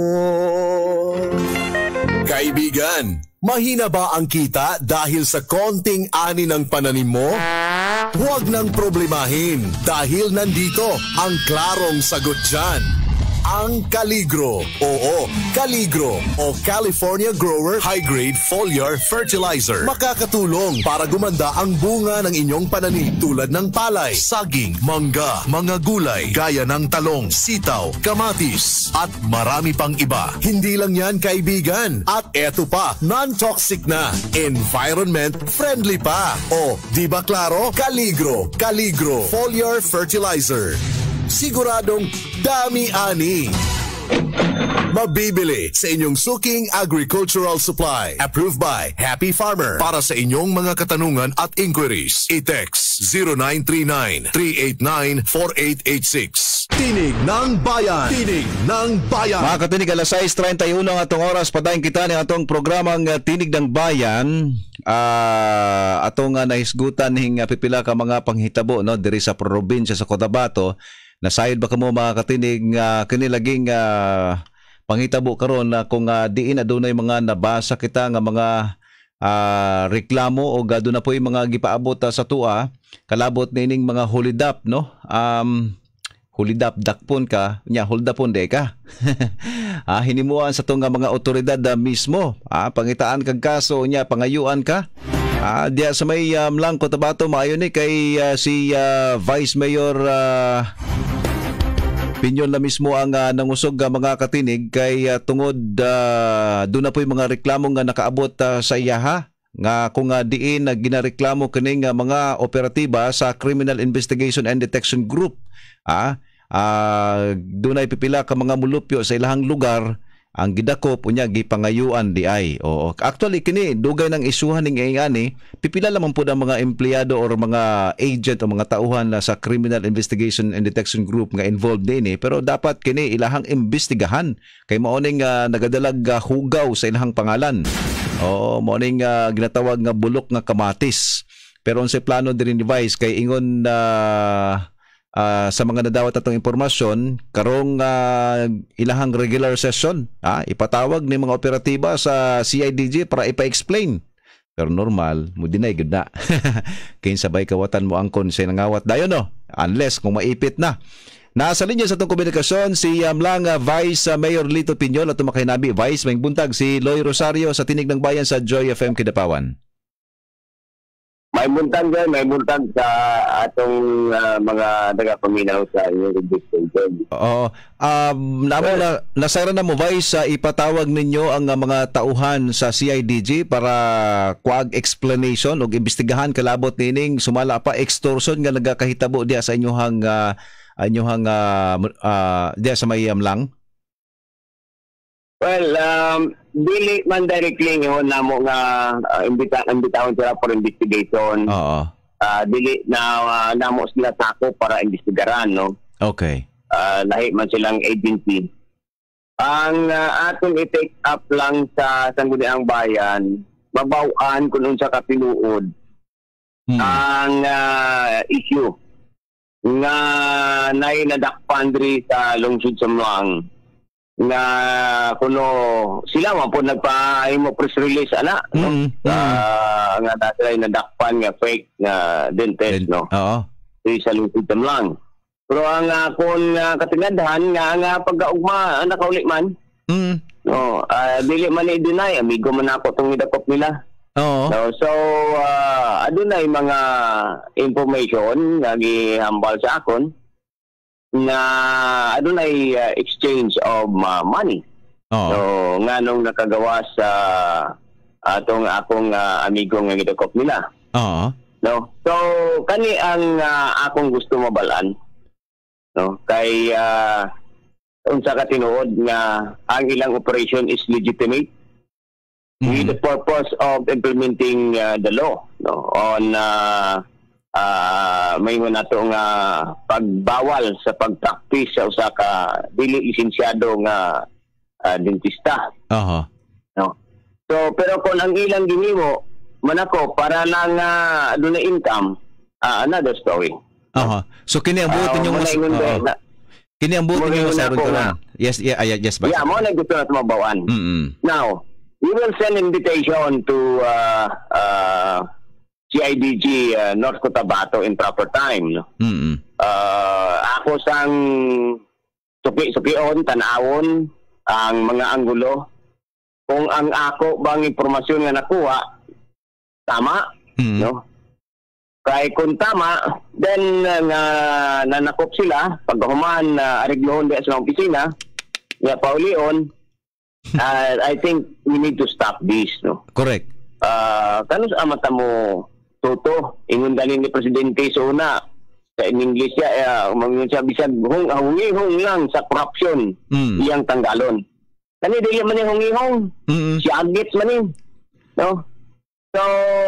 A: Kaibigan, mahina ba ang kita dahil sa konting ani ng pananim mo? Huwag nang problemahin dahil nandito ang klarong sagot dyan. Ang Caligro. Oo, Caligro o California Grower High Grade Foliar Fertilizer. Makakatulong para gumanda ang bunga ng inyong pananim tulad ng palay, saging, mangga, mga gulay, gaya ng talong, sitaw, kamatis, at marami pang iba. Hindi lang yan, kaibigan. At eto pa, non-toxic na, environment friendly pa. O, di ba klaro? Caligro, Caligro Foliar Fertilizer. Siguradong dami-ani. Mabibili sa inyong suking agricultural supply. Approved by Happy Farmer. Para sa inyong mga katanungan at inquiries, i-text zero nine three nine, three eight nine, four eight eight six. Tinig ng Bayan. Tinig ng Bayan.
B: Mga katinig, alas sais treinta y uno ang atong oras. Padayon kita ng atong programang uh, Tinig ng Bayan. Uh, atong uh, nahisgutan ng uh, pipila ka mga panghitabo no, diri sa probinsya sa Cotabato. Nasayod ba kamo mga katinig uh, kinilaging uh, panghitabo karon na uh, kung uh, diin adunay mga nabasa kita nga mga uh, reklamo o gado na po yung mga gipaabot uh, sa tua kalabot nining mga hulidap no um hulidap dakpon ka nya huldapon de ka ah hinimuan sa tong mga otoridad uh, mismo ah pangitaan kag kaso nya pangayuan ka. Ah, diya sa may um, lang Cotabato maayo ni kay uh, si uh, Vice Mayor uh, Pinyon na mismo ang uh, nangusog uh, mga katinig kay uh, tungod uh, doon na po yung mga reklamo nga nakaabot uh, sa iyaha nga kung uh, diin na uh, ginareklamo kining uh, mga operatiba sa Criminal Investigation and Detection Group. Ah, uh, doon ay pipila ka mga mulupyo sa ilahang lugar ang gidakop unya gipangayuan di ay. Oo. Actually kini dugay ng isuhan ning ingani, pipila lamang pud ang mga empleyado or mga agent o mga tauhan na sa Criminal Investigation and Detection Group nga involved dinhi, pero dapat kini ilahang imbestigahan kay mao ning uh, nagadalag uh, hugaw sa ilahang pangalan. Oo, mao ning uh, ginatawag nga bulok nga kamatis. Pero unsay plano diri ni Vice kay ingon na uh, Uh, sa mga nadawat atong impormasyon karong uh, ilahang regular session ah, ipatawag ni mga operatiba sa C I D G para ipa-explain, pero normal mo dinay gud na kin sabay kawatan mo angkon say nangawat dayon no unless kung maipit na. Nasa linya sa itong komunikasyon si um, lang uh, Vice uh, Mayor Lito Piñol at tumakay nabi Vice may buntag si Loy Rosario sa Tinig ng Bayan sa Joyfm Kidapawan.
I: may buntag dyan, may buntag sa atong uh, mga taga-paminaw sa inyong station.
B: Oo. Um, namo na, nasara na mo ba sa ipatawag ninyo ang uh, mga tauhan sa C I D G para kuag explanation o imbestigahan kalabot nining sumala pa extortion nga nagakahitabo diya sa inyohang uh, inyohang uh, uh, diya sa may amlang?
I: Well, um, dili man directly yun na mo nga uh, imbita imbitahon sila for investigation.
B: Oo.
I: Uh, dili na uh, namo sila sako para investigaran, no?
B: Okay.
I: Uh, lahi man silang agency. Ang uh, atong i-take up lang sa Sangguniang Bayan, mabaw-an kung unsa ka pinuod hmm. ang uh, issue nga nay nadakpan diri sa lungsod sa Mlang nga kuno sila man po nagpa-imo press release ana no mm-hmm. uh, nga dati nadakpan nga fake nga dentist no
B: oo
I: di sa lungsod sa Mlang. Pero ang akon uh, katingadhan nga nga pagkaugma nakauli man
B: mm.
I: no uh, dili man i-deny amigo man ako tong idakop nila.
B: Oo.
I: No, so uh, adunay mga information nga gihambal sa akon na adunay uh, exchange of uh, money.
B: Oh.
I: So nganong nakagawa sa atong akong uh, amigo nga gidakop nila.
B: Oo.
I: No. So kani ang uh, akong gusto mabalaan. No, kay uh, unsa ka tinuod nga ang ilang operation is legitimate mm-hmm. with the purpose of implementing uh, the law no on uh, Uh, may mo nato nga pagbawal sa pagpractice sa usa ka dili lisensyado nga uh, dentista.
B: Aha.
I: Uh-huh. No. So pero kung ang ilang ginimo manako para lang uh, aduna income, uh, another story.
B: Aha. Uh-huh. So kini ang buot ninyong mas uh, kini ang buot ninyong sa ron. Yes, yeah, yes, ba.
I: Yeah, mo na gusto na tumabawan.
B: Mm-hmm.
I: Now, we will send invitation to uh, uh, C I D G uh, North Cotabato in proper time. No?
B: Mm-hmm.
I: Uh, ako sang suki-sukion, tanawon ang mga anggulo. Kung ang ako bang impormasyon nga nakuha, tama,
B: mm-hmm.
I: no? Kaya kung tama, then uh, nga nanakop sila, pagkahuman uh, ariglohon diya sa opisina, nga paulion, uh, I think we need to stop this, no?
B: Correct.
I: Uh, kanus amata mo toto ingon ganin ni presidente sa una sa in English siya uh, mangyun siya bisag hung hungihong lang sa corruption
B: mm.
I: iyang tanggalon kani dili man yung hungihong
B: mm-hmm.
I: si agit man ni no so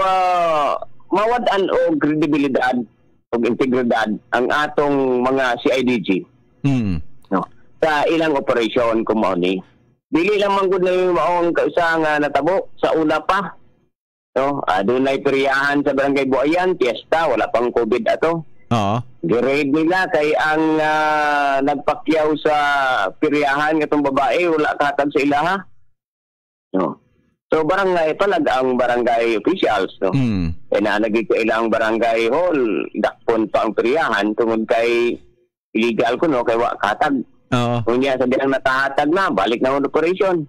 I: uh, mawad-an og kredibilidad og integridad ang atong mga C I D G
B: mm.
I: no sa ilang operasyon kumo ni dili lang man gud na yung maong kausa nga natabo sa una pa. No, adunay periyahan sa barangay Bayan, fiesta, wala pang COVID ato.
B: Oo.
I: Gi-raid nila kay ang uh, nagpakyaw sa periyahan ngatong babae wala katag sa ilaha. No. So barangay palag ang barangay officials, no.
B: Mm.
I: Eh na nagig ilang barangay hall, dakpon pa ang periyahan tungod kay illegal ko no kay wa katag.
B: Oo.
I: Kung niya sa diyang natahatag na, balik na ang operation.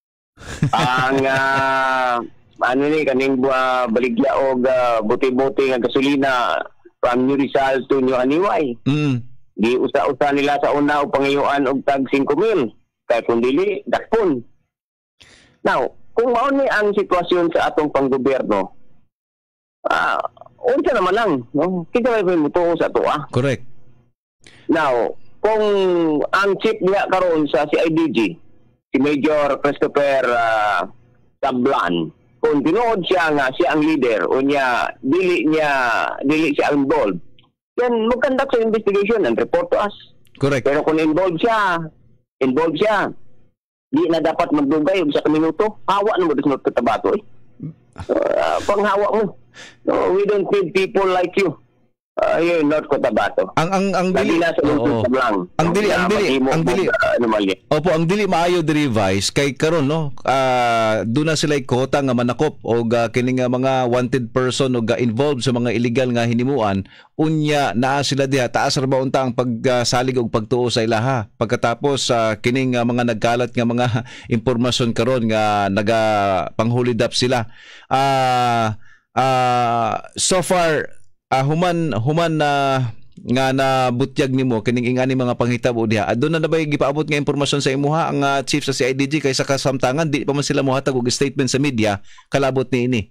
I: ang uh, ano ni kaning uh, baligya og uh, buti-buti nga gasolina from New Rizal to New Aniway.
B: Mm.
I: Di usa-usa nila sa una og pangayuan og tag five mil. Kay kung dili dakpon. Now, kung mao ni ang sitwasyon sa atong panggobyerno, ah, uh, unsa naman lang, no? Kita may mutuo sa to ah.
B: Correct.
I: Now, kung ang chief niya karon sa C I D G, si Major Christopher uh, Tablan, kung tinuod siya nga siya ang leader o niya dili niya dili siya involved, then mag-conduct sa investigation and report to us.
B: Correct. Pero
I: kung involved siya, involved siya, di na dapat magdugay og sa minuto. Hawa na mo sa North Cotabato eh. Uh, panghawa mo. No, we don't need people like you. Uh, yun, North Cotabato.
B: Ang ang ang dili
I: na sa
B: oh,
I: lang.
B: Ang dili ang dili ang dili.
I: Uh,
B: Opo, ang dili maayo revise kay karon no. Ah, uh, doon na sila kota nga manakop og uh, kini nga mga wanted person og uh, involved sa mga illegal nga hinimuan, unya naa sila diha taas ra ba unta ang pagsalig uh, og pagtuo sa ilaha. Pagkatapos uh, kining uh, mga nagkalat nga mga impormasyon karon nga naga panghulidap sila. Ah uh, uh, so far uh, human human na uh, nga na butyag nimo kining ingani mga panghitabo diha. Adto na nabay gipaabot nga impormasyon sa imuha ang uh, chief sa C I D G kaysa kasamtangan di pa man sila mohatag og statement sa media kalabot ni ini.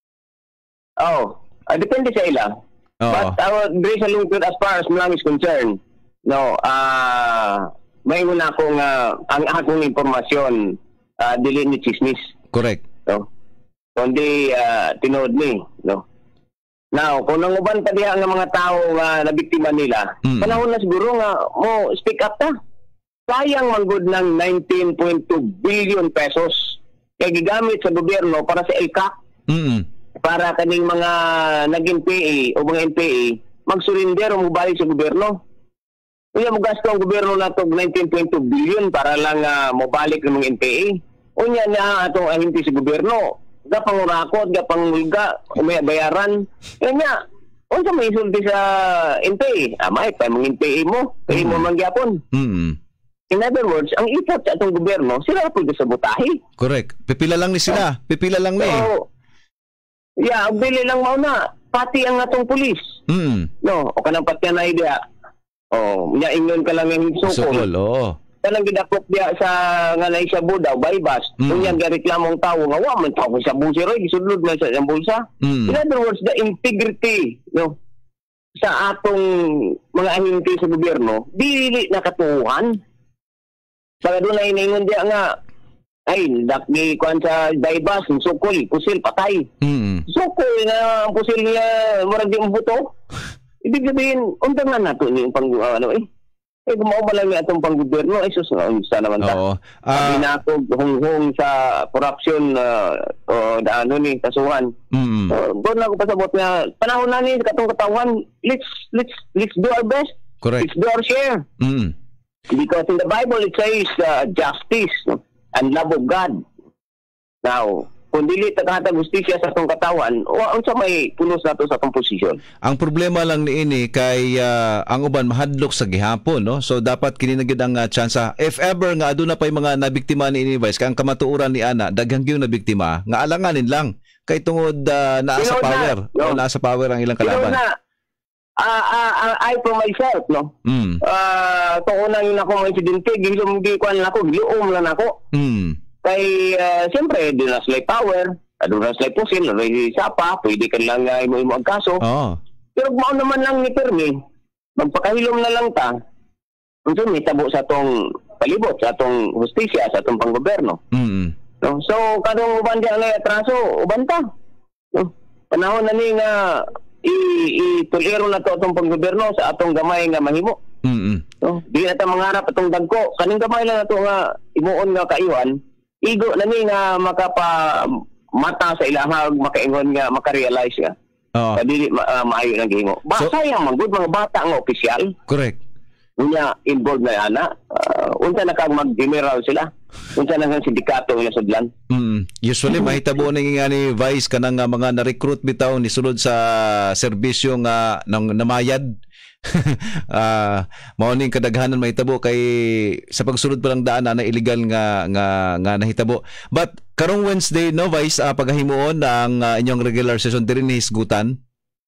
I: Oh, uh, depende sa ila.
B: Oh.
I: But our uh, sa lungkot as far as Mlang is concerned, no, ah uh, may una akong uh, ang akong impormasyon uh, dili ni chismis.
B: Correct.
I: No. Kundi uh, tinood ni, no. Now, kung nanguban pa diha nga mga tao nga uh, nabiktima nila, mm. panahon na siguro nga mo speak up ta. Sayang man gud ng nineteen point two billion pesos kay gigamit sa gobyerno para sa L C A C.
B: Mm.
I: Para kaning mga naging P A o mga N P A mag-surrender o mubalik sa gobyerno. Kaya mo gasto ang gobyerno na ito nineteen point two billion para lang uh, mabalik ng mga N P A. Unya na atong ahinti sa gobyerno. Gapang urakot, gapang ulga, umaya bayaran. Kanya, unsa may isulti sa N P A? Ah, may pa mga N P A mo. Kaya mo mangyapon.
B: Mm.
I: In other words, ang effort sa atong gobyerno, sila po sa butahi.
B: Correct. Pipila lang ni sila. Pipila lang ni.
I: So, yeah, ang bili lang mauna. Pati ang atong pulis.
B: Mm.
I: No, o kanang patya na idea. Oh, nya ingon ka lang yung sukol.
B: Sukol, oo.
I: Kanang gidakop dia sa nga nay sa budaw, baybas.
B: Mm.
I: Unya gareklamong tawo nga wa man tawo sa busi roy gisudlod na sa iyang bulsa.
B: Mm.
I: In other words, the integrity, no, sa atong mga ahente sa gobyerno, dili nakatuhan. Sa dunay ningon dia nga ay dakgi kuan sa baybas, sukol, pusil patay.
B: Mm.
I: Sukol na ang pusil niya murag di buto. Ibig sabihin, undan na nato ni pang uh, ano eh. Eh gumawa ba lang ni atong panggobyerno ay sus sa naman ta.
B: Oo.
I: Uh, na ako hung-hung sa corruption uh, o uh, ano ni kasuhan.
B: Mm.
I: Uh, doon na ako pasabot nga panahon na ni katong katawan, let's let's let's do our best.
B: Correct.
I: Let's do our share.
B: Mm.
I: Because in the Bible it says uh, justice and love of God. Now, kung dili tagahatag justisya sa atong katawan, wa unsa may pulos nato sa atong posisyon.
B: Ang problema lang niini kay uh, ang uban mahadlok sa gihapon, no? So dapat kini na gid ang uh, tsansa if ever nga aduna pay mga nabiktima niini Vice kay ang kamatuoran ni ana daghang gyud nabiktima nga alanganin lang kay tungod uh, naa sa power, no? Naa sa power ang ilang kalaban.
I: Uh, uh, uh, I for myself, no?
B: Mm.
I: Uh, kung unang yun ako mga insidente, gilom di kuan lang ako, giluom lang ako.
B: Mm.
I: Kay, uh, siyempre, di na sila power, ado na sila pusil, ado na sapa, pwede ka lang uh, imo-imo ang kaso.
B: Oh.
I: Pero kung naman lang ni Permi, magpakahilom na lang ta, unso may tabo sa atong palibot, sa atong justisya, sa atong panggoberno.
B: Mm.
I: No? So, kadong uban diyan na atraso, uban ta. No? Panahon na ni nga, i-tuliro na to atong panggoberno sa atong gamay nga mahimo.
B: Mm.
I: No? Di na ta mangarap atong dagko. Kaning gamay lang nato nga imuon nga kaiwan, igo na ni nga makapa mata sa ilahag makaingon nga makarealize nga.
B: Oo.
I: Dili ma, uh, maayo nang gihimo. Ba so, sayang man gud mga bata nga opisyal.
B: Correct.
I: Unya involved na ana. Uh, unsa na kag mag-general sila. Unsa na nga sindikato nga sudlan.
B: Mm. Usually mahitabo ning nga ni Vice kanang uh, mga na-recruit bitaw ni sulod sa serbisyo nga nang namayad. uh, mao ning kadaghanan mahitabo kay sa pagsulod pa lang daan na illegal nga nga nga nahitabo. But karong Wednesday no Vice uh, paghimuon ang uh, inyong regular session diri ni hisgutan.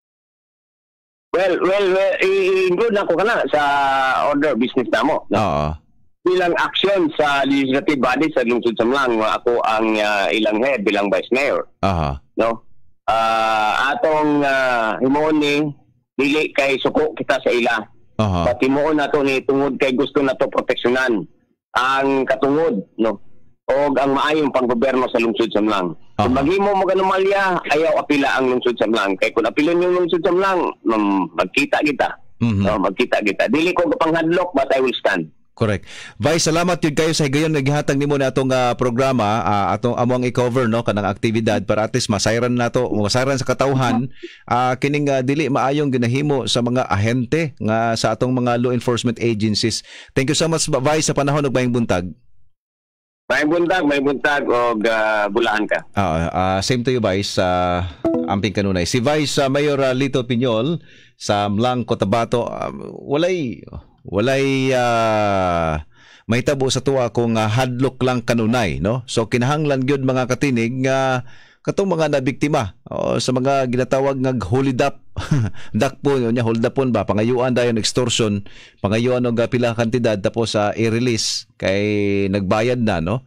I: Well, well, well i-include na ko kana sa order business namo. No?
B: Oo.
I: Bilang action sa legislative body sa lungsod sa Mlang, ako ang uh, ilang head bilang vice mayor.
B: Aha.
I: No? Uh, atong uh, himuon ni dili kay suko kita sa ila.
B: Uh-huh.
I: Pati mo na to ni tungod kay gusto na to proteksyonan ang katungod, no? O ang maayong panggoberno sa lungsod sa Mlang. Uh-huh. Kung maghimo mo ganumalya, ayaw apila ang lungsod sa Mlang. Kay kung apilon yung lungsod sa Mlang, magkita kita.
B: Mm-hmm.
I: No, magkita kita. Dili ko kapanghadlok, but I will stand.
B: Correct. Vice, salamat yun kayo sa higayon naghihatag nimo na atong uh, programa, uh, atong among i-cover no kanang aktibidad para at least masayran nato, masayran sa katawhan uh, kining uh, dili maayong ginahimo sa mga ahente nga sa atong mga law enforcement agencies. Thank you so much Vice sa panahon ug maayong buntag.
I: May buntag, may buntag o uh, bulahan ka.
B: Uh, uh, same to you Vice, uh, amping kanunay. Si Vice uh, Mayor uh, Lito Piñol sa Mlang, Cotabato, uh, walay walay uh, mahitabo sa tuwa kung uh, hadlok lang kanunay, no? So kinahanglan gyud mga katinig nga uh, katong mga nabiktima o sa mga ginatawag nga hold up dakpon nya hold upon ba pangayuan dayon extortion pangayuan og pila kantidad tapos sa uh, i-release kay nagbayad na no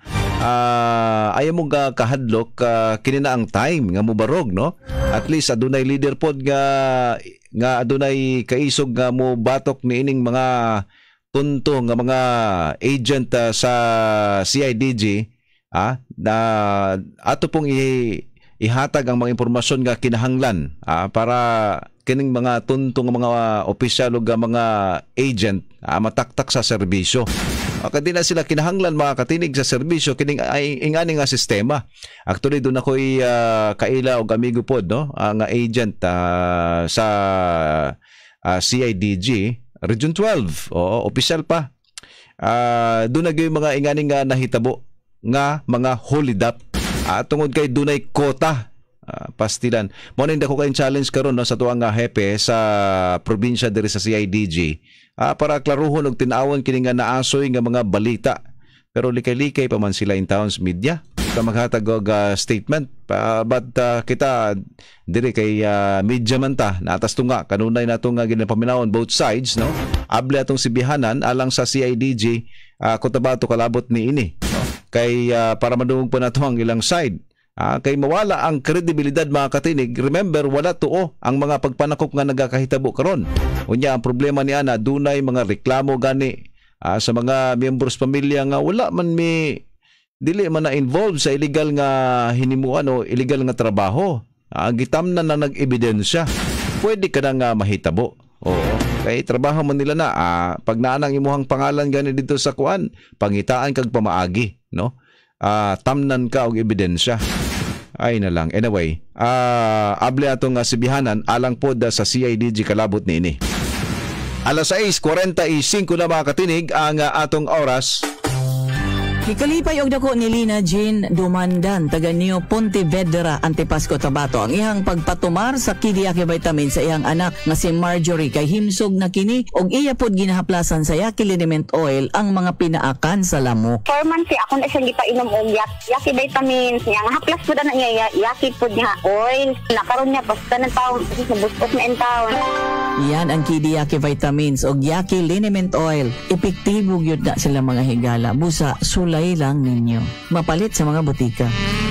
B: uh, ayaw mo ga kahadlok uh, kini na ang time nga mobarog no at least adunay leader pod nga nga adunay kaisog nga mo batok ni ining mga tunto nga mga agent uh, sa C I D G ah na ato pong i, ihatag ang mga impormasyon nga kinahanglan ah, para kining mga tuntong mga opisyal ug mga agent ah, mataktak sa serbisyo. Kadi na sila kinahanglan mga katinig sa serbisyo kining ay ingani nga sistema. Actually doon ako'y uh, kaila og amigo pod no ang uh, agent uh, sa uh, C I D G Region twelve. Oo, opisyal pa. Uh, doon na gyud mga ingani nga nahitabo nga mga hold up uh, tungod kay dunay kota uh, pastilan mo na ko kay challenge karon no sa tuang nga hepe sa probinsya diri sa C I D G uh, para klaruhon og tin-awon kini nga naasoy nga mga balita pero likay-likay pa man sila in towns media ka maghatag og uh, statement uh, but uh, kita diri kay uh, media man ta natas tunga kanunay nato nga ginapaminawon both sides no able atong sibihanan alang sa C I D G uh, Cotabato kalabot ni ini kay uh, para madungog pa nato ang ilang side uh, kay mawala ang kredibilidad mga katinig. Remember wala tuo ang mga pagpanakop nga nagakahitabo karon unya ang problema ni ana dunay mga reklamo gani uh, sa mga members pamilya nga wala man mi dili man na involved sa illegal nga hinimuan o illegal nga trabaho uh, gitamnan na nag-ebidensya pwede ka na nga mahitabo. Oo. Kay trabaho man nila na ah, pag naanang imuhang pangalan gani dito sa kuan pangitaan kag pamaagi no ah, tamnan ka og ebidensya ay na lang anyway ah, able atong uh, sibihanan alang pod uh, sa C I D G kalabot niini alas sais kuwarenta y singko na mga katinig ang uh, atong oras.
D: Hikalipay og dako ni Lina Jean Dumandan taga Neo Pontevedra, Antipas, Cotabato ang ihang pagpatumar sa Kidiyaki vitamin sa ihang anak nga si Marjorie kay himsog na kini og iya pod ginahaplasan sa Yaki liniment oil ang mga pinaakan sa lamok.
J: four months si ako na siya gipainom og Yaki vitamins niya nga haplas pud na niya Yaki pud niya oil nakaron niya basta nang taon sa busot na en taon.
D: Yan ang Kidiyaki vitamins og Yaki liniment oil. Epektibo gyud na sila mga higala. Busa sulay lang ninyo. Mapalit sa mga butika.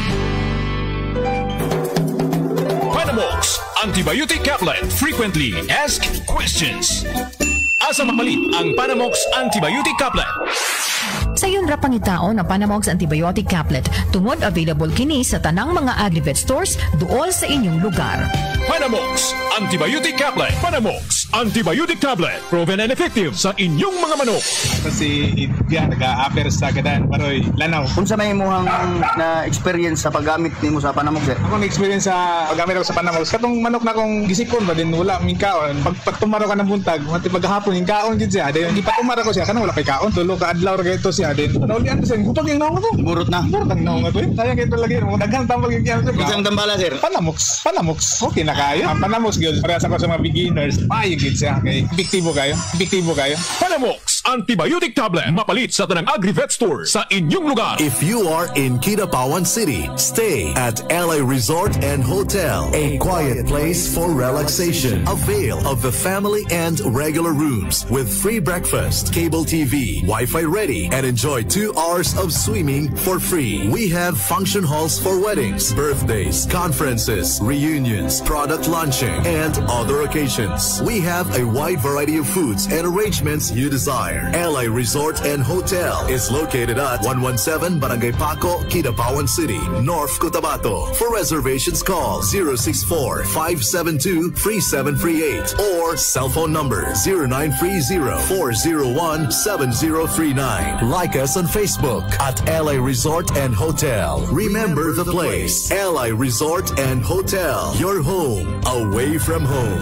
K: Panamox Antibiotic Caplet. Frequently Asked Questions. Asa mapalit ang Panamox Antibiotic Caplet?
F: Sa yun ra pangitaon ang Panamox Antibiotic Caplet. Tungod available kini sa tanang mga agri-vet stores duol sa inyong lugar.
K: Panamox Antibiotic Caplet. Panamox Antibiotic Tablet. Proven and effective sa inyong mga manok.
L: Kasi diya nag-a-apper sa gadan paroy lanaw.
M: Kung sa may muhang na experience sa paggamit nimo sa Panamox sir?
L: Ako na-experience sa paggamit ako sa Panamox. Katong manok na kong gisikon ba din wala ming kaon. Pag pagtumaro ka ng buntag, mati paghapon yung kaon gid siya. Dayon gipatumaro ko siya kana wala kay kaon. Tulo ka adlaw ra ito siya din. Naulian ko siya. Gupag yung naong ko.
M: Burot na.
L: Burot ang naong ko. Sayang kito lagi mo daghang tambal yung kiyan.
M: Isang tambala sir.
L: Panamox. Panamox. Okay na kayo. Ang Panamox gyud para sa mga beginners. Maayo gid siya kay epektibo kayo. Epektibo kayo.
K: Panamox Antibiotic Tablet. Mapalit sa tanang agri-vet store sa inyong lugar.
A: If you are in Kidapawan City, stay at L A Resort and Hotel, a quiet place for relaxation. Avail of the family and regular rooms with free breakfast, cable T V, Wi-Fi ready, and enjoy two hours of swimming for free. We have function halls for weddings, birthdays, conferences, reunions, product launching, and other occasions. We have a wide variety of foods and arrangements you desire. L A Resort and Hotel is located at one seventeen Barangay Paco, Kidapawan City, North Cotabato. For reservations, call zero six four, five seven two, three seven three eight or cell phone number zero nine three zero, four zero one, seven zero three nine. Like us on Facebook at L A Resort and Hotel. Remember the place, L A Resort and Hotel, your home away from home.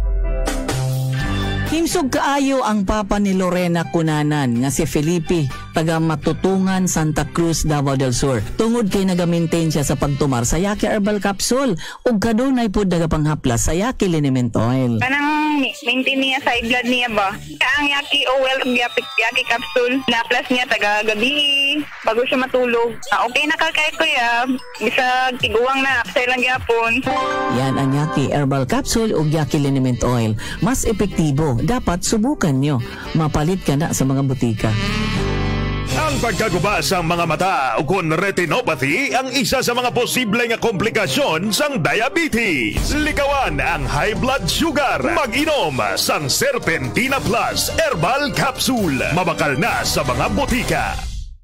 D: Himsog kaayo ang papa ni Lorena Cunanan nga si Felipe taga Matutungan, Santa Cruz, Davao del Sur. Tungod kay nagamintain siya sa pagtumar sa Yaki Herbal Capsule ug kadunay pud nagapanghaplas sa Yaki Liniment Oil.
N: Kanang maintain niya sa blood niya ba? Ang Yaki Oil ug Yaki, Yaki Capsule na plus niya taga gabi bago siya matulog. Ah, okay na kakay ko ya. Bisag tiguwang na sa ilang gyapon.
D: Yan ang Yaki Herbal Capsule ug Yaki Liniment Oil. Mas epektibo, dapat subukan nyo. Mapalit ka na sa mga butika.
K: Ang pagkaguba sa mga mata o kung retinopathy ang isa sa mga posibleng komplikasyon sang diabetes. Likawan ang high blood sugar. Mag-inom sang Serpentina Plus Herbal Capsule. Mabakal na sa mga butika.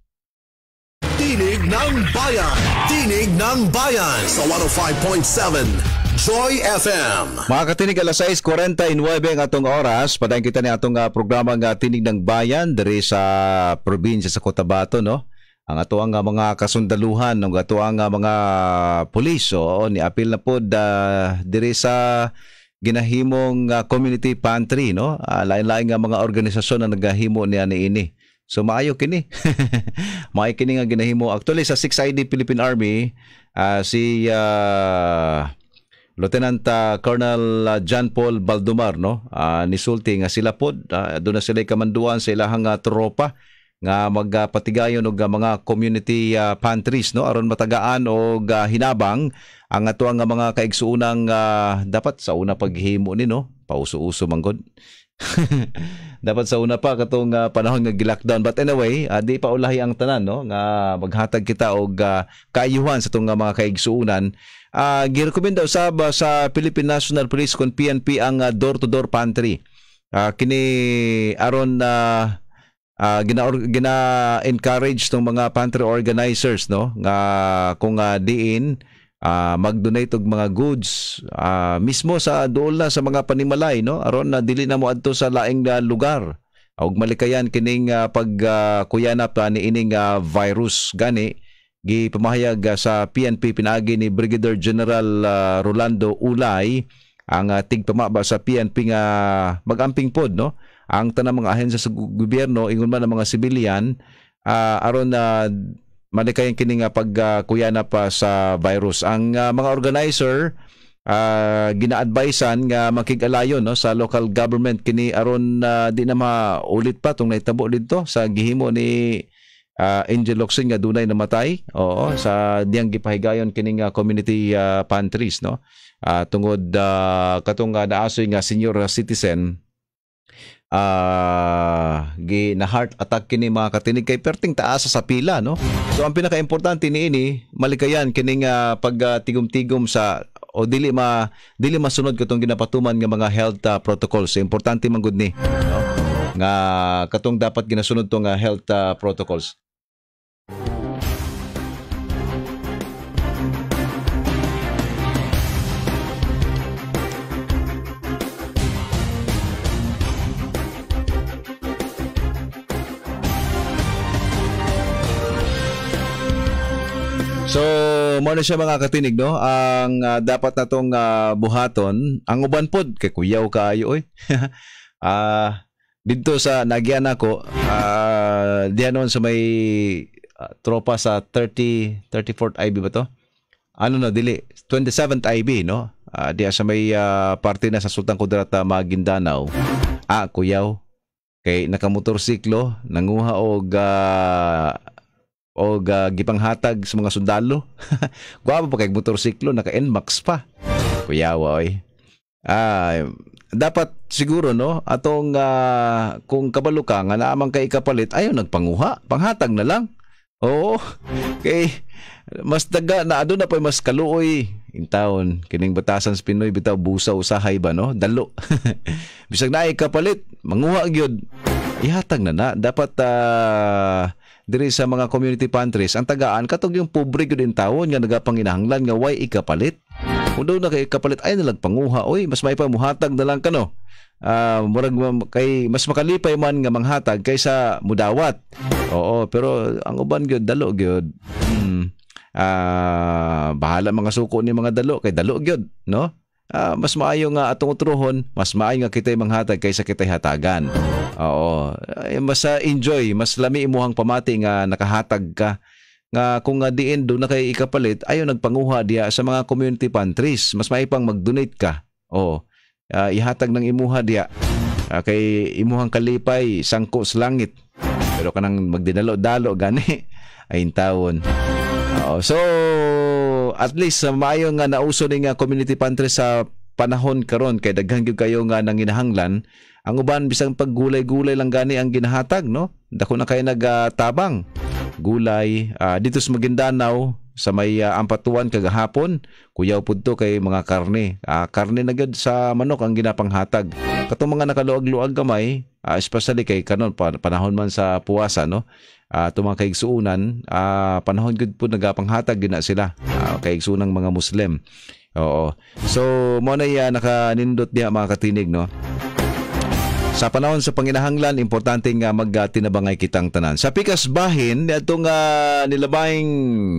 A: Tinig ng Bayan. Tinig ng Bayan sa one oh five point seven Joy F M.
B: Mga katinig, alas sais forty-nine ang atong oras. Padayon kita ni atong uh, programang uh, Tinig ng Bayan diri sa probinsya sa Cotabato, no? Ang ato ang uh, mga kasundaluhan, ang ato ang uh, mga pulis, o ni apil na pod uh, diri sa ginahimong uh, community pantry, no? Uh, lain-lain nga mga organisasyon na nagahimo niya ni ini. So maayo kini. Maayo kini nga ginahimo. Actually sa six I D Philippine Army, uh, si uh, Lieutenant uh, Colonel uh, John Paul Baldomar, no, uh, nisulti nga sila pod uh, doon na sila kamanduan sa ilahang uh, tropa nga magpatigayon og uh, mga community uh, pantries, no, aron matagaan og uh, hinabang ang ato nga mga kaigsuunang uh, dapat sa una paghimo ni, no, pauso-uso man gud. Dapat sa una pa katong uh, panahon nga gi-lockdown, but anyway, uh, di pa ulahi ang tanan, no, nga maghatag kita og uh, kaayuhan sa tong uh, mga kaigsuunan. Uh, girekomenda usab uh, sa Philippine National Police kon P N P ang uh, door-to-door pantry. Uh, kini aron uh, uh, gina gina encourage tong mga pantry organizers, no, nga kung uh, diin uh, mag-donate og mga goods uh, mismo sa dool na sa mga panimalay, no, aron na uh, dili na mo adto sa laing uh, lugar og malikayan kining uh, pag uh, kuyanap uh, ni ining uh, virus gani. Gipamahayag uh, sa P N P pinagi ni Brigadier General uh, Rolando Ulay ang uh, tigpamaba sa P N P nga magamping pod, no, ang tanang mga ahensya sa gobyerno ingon man ang mga sibilyan uh, aron na uh, malikayan kini nga pagkuyanap uh, pa sa virus. Ang uh, mga organizer uh, gina-advisean nga makig-alayon, no, sa local government kini aron uh, di na maulit pa tong naitabo dito sa gihimo ni Uh, Angel Locsin nga dunay namatay, oo, sa diyang gipahigayon kining uh, community uh, pantries, no, uh, tungod uh, katong uh, naasoy nga senior citizen uh, gi na heart attack kini mga katinig kay perting taas sa pila, no. So ang pinaka-importante niini malikayan kining uh, pagtigom-tigom sa o dili ma dili masunod katong ginapatuman nga mga health uh, protocols. So, importante man gud ni, no, nga katong dapat ginasunod tong uh, health uh, protocols. So, mo na siya mga katinig, no, ang uh, dapat natong uh, buhaton, ang uban pod kay kuyaw kaayo oy. Ah, uh, dito sa nagyan ako, uh, dihanon sa may uh, tropa sa thirty, thirty-fourth I B ba to? Ano na dili, twenty-seventh I B, no? Uh, diya sa may uh, parte na sa Sultan Kudarat, Maguindanao. Ah, kuyaw kay nakamotorsiklo, nanguha og uh, o uh, gipanghatag sa mga sundalo. Guwapo pa kay motorsiklo, naka-N MAX pa. Kuyawa oy. Ah, dapat siguro, no, atong uh, kung kabalo ka nga naamang kay kapalit, ayaw nagpanguha, panghatag na lang. Oo. Kay mas daga na ado na pa mas kaluoy in town kining batasan sa Pinoy bitaw busa usahay ba, no, dalo. Bisag naay kapalit, manguha gyud. Ihatag na na dapat uh, diri sa mga community pantries ang tagaan katong yung pobre gyud in tawon nga nagapanginahanglan nga way ikapalit. Kung daw na kay kapalit ay nalagpanguha, oy mas may pamuhatag na lang kano. Uh, murag kay mas makalipay man nga manghatag kaysa mudawat. Oo, pero ang uban gyud dalo gyud. Hmm. Uh, bahala mga suko ni mga dalo kay dalo gyud, no? Uh, mas maayo nga atong utrohon, mas maayo nga kitay manghatag kaysa kitay hatagan. Oo, eh, mas uh, enjoy, mas lami imuhang pamati nga nakahatag ka nga kung nga diin do na kay ikapalit ayo nagpanguha diya sa mga community pantries, mas maipang mag-donate ka. Oo. Uh, ihatag ng imuha diya. Uh, kay imuhang kalipay sangko sa langit. Pero kanang magdinalo-dalo gani ay tawon. Oo. So at least uh, maayo nga nauso ni nga community pantry sa panahon karon kay daghan gyud kayo nga nang ginahanglan. Ang uban bisang paggulay-gulay lang gani ang ginahatag, no? Dako na kay nagtabang. Gulay uh, dito sa Maguindanao sa may uh, ampatuan kagahapon, kuyaw pudto kay mga karne. Uh, karne na gud sa manok ang ginapanghatag. Katong mga nakaluag-luag gamay, uh, especially kay kanon panahon man sa puwasa, no? Uh, itong mga kaigsuunan, uh, panahon gud po nagapanghatag gina sila. Uh, kaigsuunang mga Muslim. Oo. So mo na uh, nakanindot diha mga katinig, no? Sa panahon sa panginahanglan, importante nga magtinabangay kitang tanan. Sa pikas bahin, itong uh, nilabaying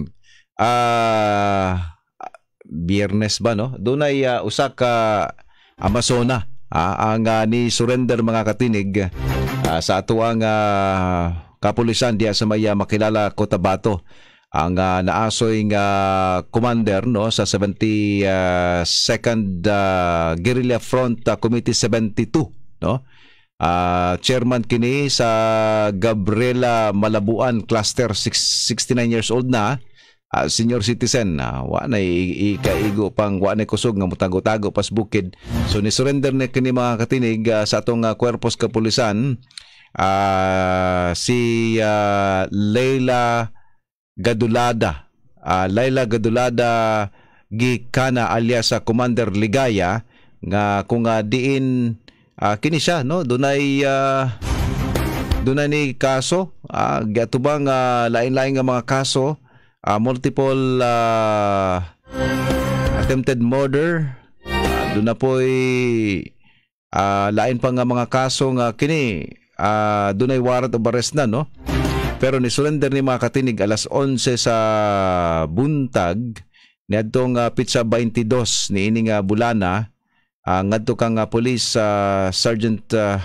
B: uh, Biyernes ba, no? Doon ay uh, usa ka Amazona uh, ang uh, ni surrender mga katinig uh, sa atuang uh, kapulisan diya sa may uh, makilala Cotabato. Ang uh, naasoy nga uh, commander, no, sa seventy-second uh, Guerrilla Front uh, Committee seventy-two, no? Uh, chairman kini sa Gabriela Malabuan Cluster, sixty-nine years old na, uh, senior citizen, uh, wa na ikaigo pang wa na kusog nga mutago-tago pas bukid. So ni surrender na kini mga katinig uh, sa atong uh, kwerpos kapulisan, uh, si uh, Leila Gadulada, uh, Leila Gadulada Gikana alias sa uh, Commander Ligaya, nga kung uh, diin Uh, kini siya, no? Dunay uh, dunay ni kaso, uh, gatubang uh, lain-lain nga mga kaso, uh, multiple uh, attempted murder, uh, duna po'y uh, lain pa nga mga kaso nga kini uh, dunay warrant of arrest na, no? Pero ni surrender ni mga katinig alas onse sa buntag niadtong uh, Pitsa twenty-two ni ini nga bulana. Uh, ngadto kang uh, police uh, sergeant uh,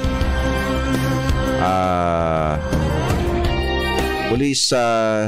B: uh, police uh,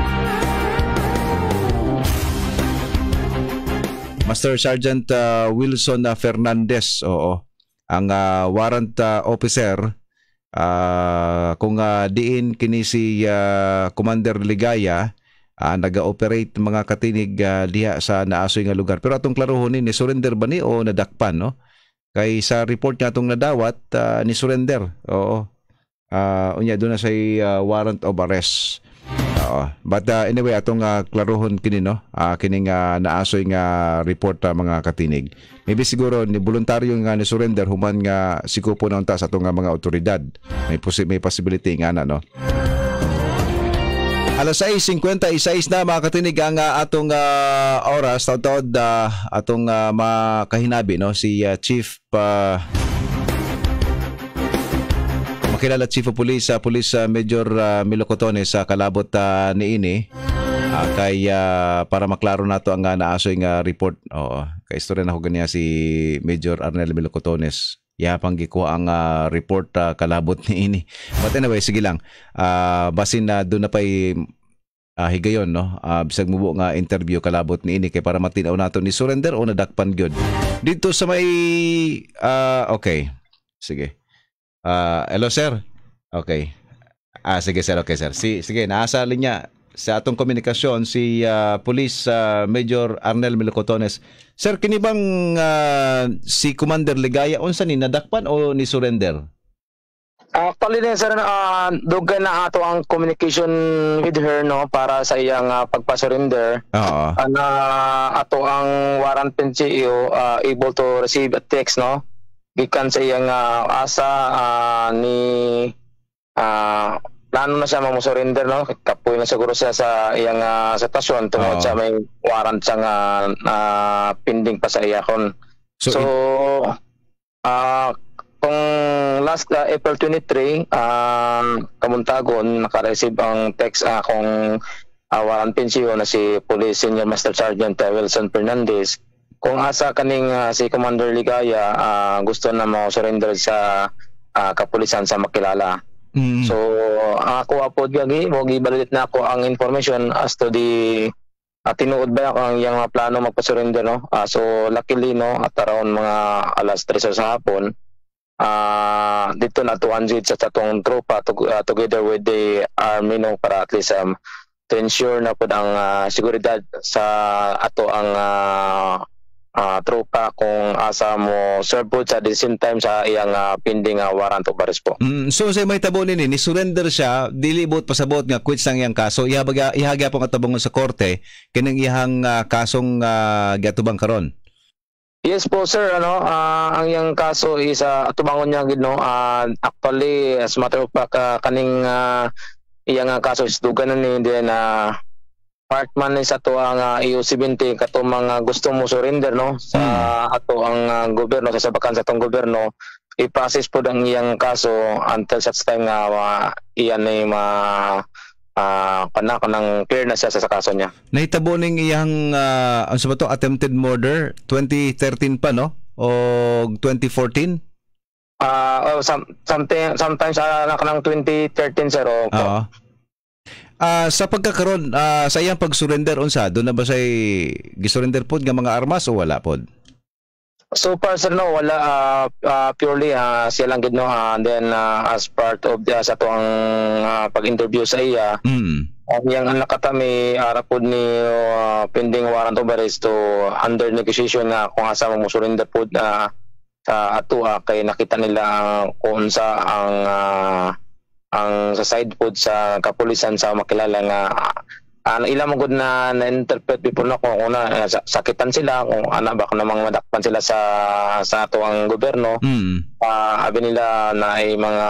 B: Master Sergeant uh, Wilson uh, Fernandez, oo, ang uh, warrant uh, officer uh, kung uh, diin kini si uh, Commander Ligaya. Uh, naga-operate mga katinig uh, diha sa naasoy nga lugar. Pero atong klarohon ni surrender ba ni o nadakpan, no? Kay sa report nga atong nadawat, uh, ni surrender. Oo. Uh, unya doon na sa uh, warrant of arrest. Oo. But uh, anyway, atong uh, klarohon kini, no? Uh, kining uh, naasoy nga report uh, mga katinig. Maybe siguro ni voluntaryo nga ni surrender human nga sikupo na unta sa atong uh, mga otoridad. May, posi- may possibility nga na, no? alas sais fifty-six na mga katinig ang uh, atong uh, oras taod-taod uh, atong uh, makahinabi, no, si uh, Chief uh, makilala Chief of Police uh, Police uh, Major uh, Milocotones sa uh, kalabot uh, niini uh, kay uh, para maklaro nato ang uh, naasoy nga report. Oo, kay istorya na ko ganiya si Major Arnel Milocotones. Yapang gikuha ang uh, report uh, kalabot ni ini. But anyway, sige lang. Uh, basin na uh, doon na pa'y uh, higayon, no? Uh, bisag mubo nga interview kalabot ni ini kay para matinaw nato ni surrender o nadakpan gyud. Dito sa may uh, okay. Sige. Uh, hello sir. Okay. Ah sige sir, okay sir. Si sige, nasa linya sa atong komunikasyon si uh, Police uh, Major Arnel Milocotones. Sir, kini bang uh, si Commander Ligaya unsa ni nadakpan o ni surrender?
O: Actually din sir, uh, dugay na ato ang communication with her, no, para sa iyang uh, pagpa-surrender. Oo. Uh, na ato ang warrant pensiyo uh, able to receive a text, no, gikan sa iyang uh, asa uh, ni uh, plano na siya mamusurrender, no? Kapoy na siguro siya sa iyang uh, sitwasyon tungod oh. siya may warrant siyang uh, uh, pending pa sa iyakon. So, so uh, kung last uh, April twenty-three, uh, kamuntagon, naka-receive ang text uh, kung uh, warrant pensiyo na si Police Senior Master Sergeant uh, Wilson Fernandez. Kung asa kaning uh, si Commander Ligaya uh, gusto na mo surrender sa uh, kapulisan sa Makilala.
B: Mm.
O: So ako po gagi mo gibalit na ako ang information as to the uh, tinuod ba ang yang plano magpa-surrender no. Uh, so luckily no at around mga alas tres sa hapon uh, dito na two hundred sa tatong tropa to, uh, together with the army no para at least um, to ensure na po ang uh, seguridad sa ato ang uh, Uh, tropa kung asa mo serve po sa the same time sa iyang uh, pending uh, warrant of arrest po.
B: Mm, so sa may tabo nini ni surrender siya dili bot pasabot nga quits ang iyang kaso ihabaga ihagya po katabungon sa korte kining iyang uh, kasong uh, giatubang karon.
O: Yes po sir ano uh, ang iyang kaso is uh, atubangon niya gid no uh, actually as matter of fact uh, kaning uh, iyang uh, kaso is dugan na ni din uh, part man sa ato ang uh, E U seventy kato mga gusto mo surrender no sa hmm. ato ang uh, gobyerno sa sabakan sa atong gobyerno i-process po ang iyang kaso until such time nga uh, iyan ay ma uh, panako ng clear na siya sa, sa kaso niya.
B: Nahitabo ning iyang uh, ano sa to attempted murder twenty thirteen pa no o twenty fourteen?
O: Uh, oh, some, something, sometimes uh, ng twenty thirteen sir o
B: uh, Uh, sa pagkakaroon uh, sa iyang pag-surrender unsa doon na ba say gisurrender pod nga mga armas o wala pod?
O: So far sir no wala uh, uh, purely uh, siya lang gid no uh, and then uh, as part of the sa tuang uh, pag-interview sa iya
B: mm.
O: ang iyang anak kami ara pod ni uh, pending warrant of arrest to under negotiation na kung asa mo surrender pod uh, sa ato uh, kay nakita nila uh, kung sa ang uh, ang sa side pod sa kapulisan sa Makilala nga ano uh, ilang magud na na-interpret before na kung una uh, sakitan sila kung ana ba kung namang madakpan sila sa sa ato ang gobyerno
B: mm.
O: uh, abi nila na ay mga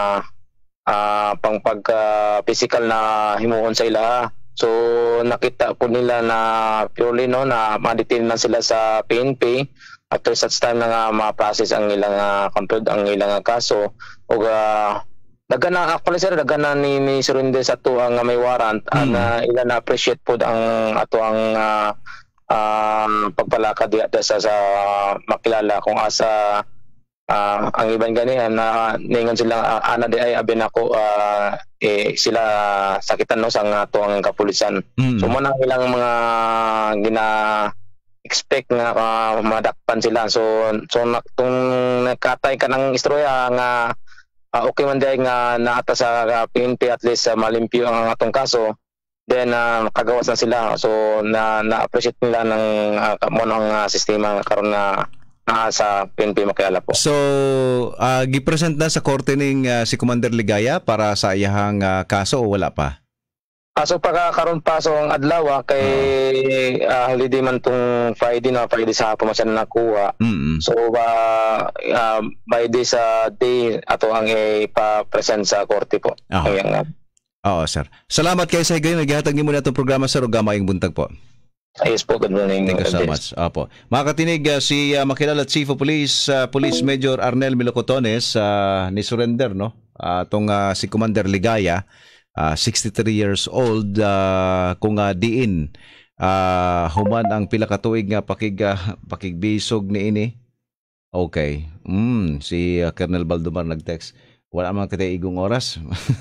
O: uh, pang pag uh, physical na himuon sa ila so nakita po nila na purely no na ma-detain na sila sa P N P after such time na nga ma-process ang ilang uh, control ang ilang uh, kaso o uh, dagan na actually sir dagan na ni, ni surrender sa to ang uh, may warrant mm. and uh, ila na appreciate po ang ato ang uh, uh, pagpalakad diya sa sa Makilala kung asa uh, ang iban ganihan na uh, ningon sila uh, ana di ay abi nako uh, eh, sila sakitan no sa ato ang kapulisan mm. so mo na ilang mga gina expect nga uh, madakpan sila so so tung nakatay ka ng istorya nga Uh, okay man dahil nga naata sa uh, P N P at least uh, malimpyo ang atong kaso then uh, kagawas na sila so na na-appreciate nila ng uh, monong uh, sistema karon na uh, sa P N P Makilala po.
B: So uh, gipresent na sa korte ning uh, si Commander Ligaya para sa iyahang uh, kaso o wala pa?
O: Uh, so pagkakaroon pa so ang adlaw kay uh, holiday man tong Friday na Friday sa hapon siya na nakuha.
B: Mm-hmm.
O: So uh, uh, by this uh, day ato ang ipa-present sa korte po.
B: Oh.
O: Ayan, uh,
B: Oo sir. Salamat kayo sa higayon naghihatag nimo na itong programa sir ug gamayng buntag po.
O: Yes po, good morning.
B: Thank you so much. Opo. Mga katinig, uh, si uh, Makilala Chief of Police, uh, Police Major Arnel Milocotones, uh, ni surrender no. Uh, tong uh, si Commander Ligaya. Uh, sixty-three years old uh, kung uh, diin uh, human ang pila ka tuig nga pakig uh, pakigbisog ni ini. Okay. Mm, si uh, Colonel Baldomar nag-text. Wala man kita igong oras.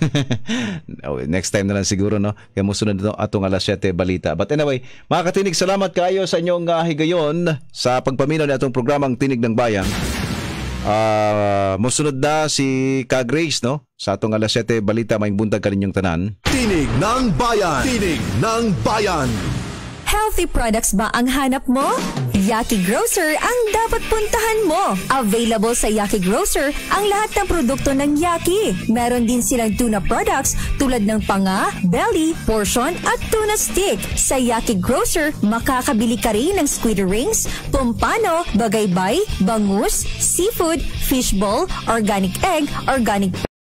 B: Oh, next time na lang siguro no. Kaya mo sunod no atong alas siyete balita. But anyway, mga katinig, salamat kayo sa inyong uh, higayon sa pagpaminaw ni atong programang Tinig ng Bayan. Uh, musunod na si Ka Grace no sa atong alas siyete balita maing buntag kaninyong tanan.
A: Tinig ng Bayan. Tinig ng Bayan.
P: Healthy products ba ang hanap mo? Yaki Grocer ang dapat puntahan mo. Available sa Yaki Grocer ang lahat ng produkto ng Yaki. Meron din silang tuna products tulad ng panga, belly, portion at tuna stick. Sa Yaki Grocer, makakabili ka rin ng squid rings, pompano, bagaybay, bangus, seafood, fishball, organic egg, organic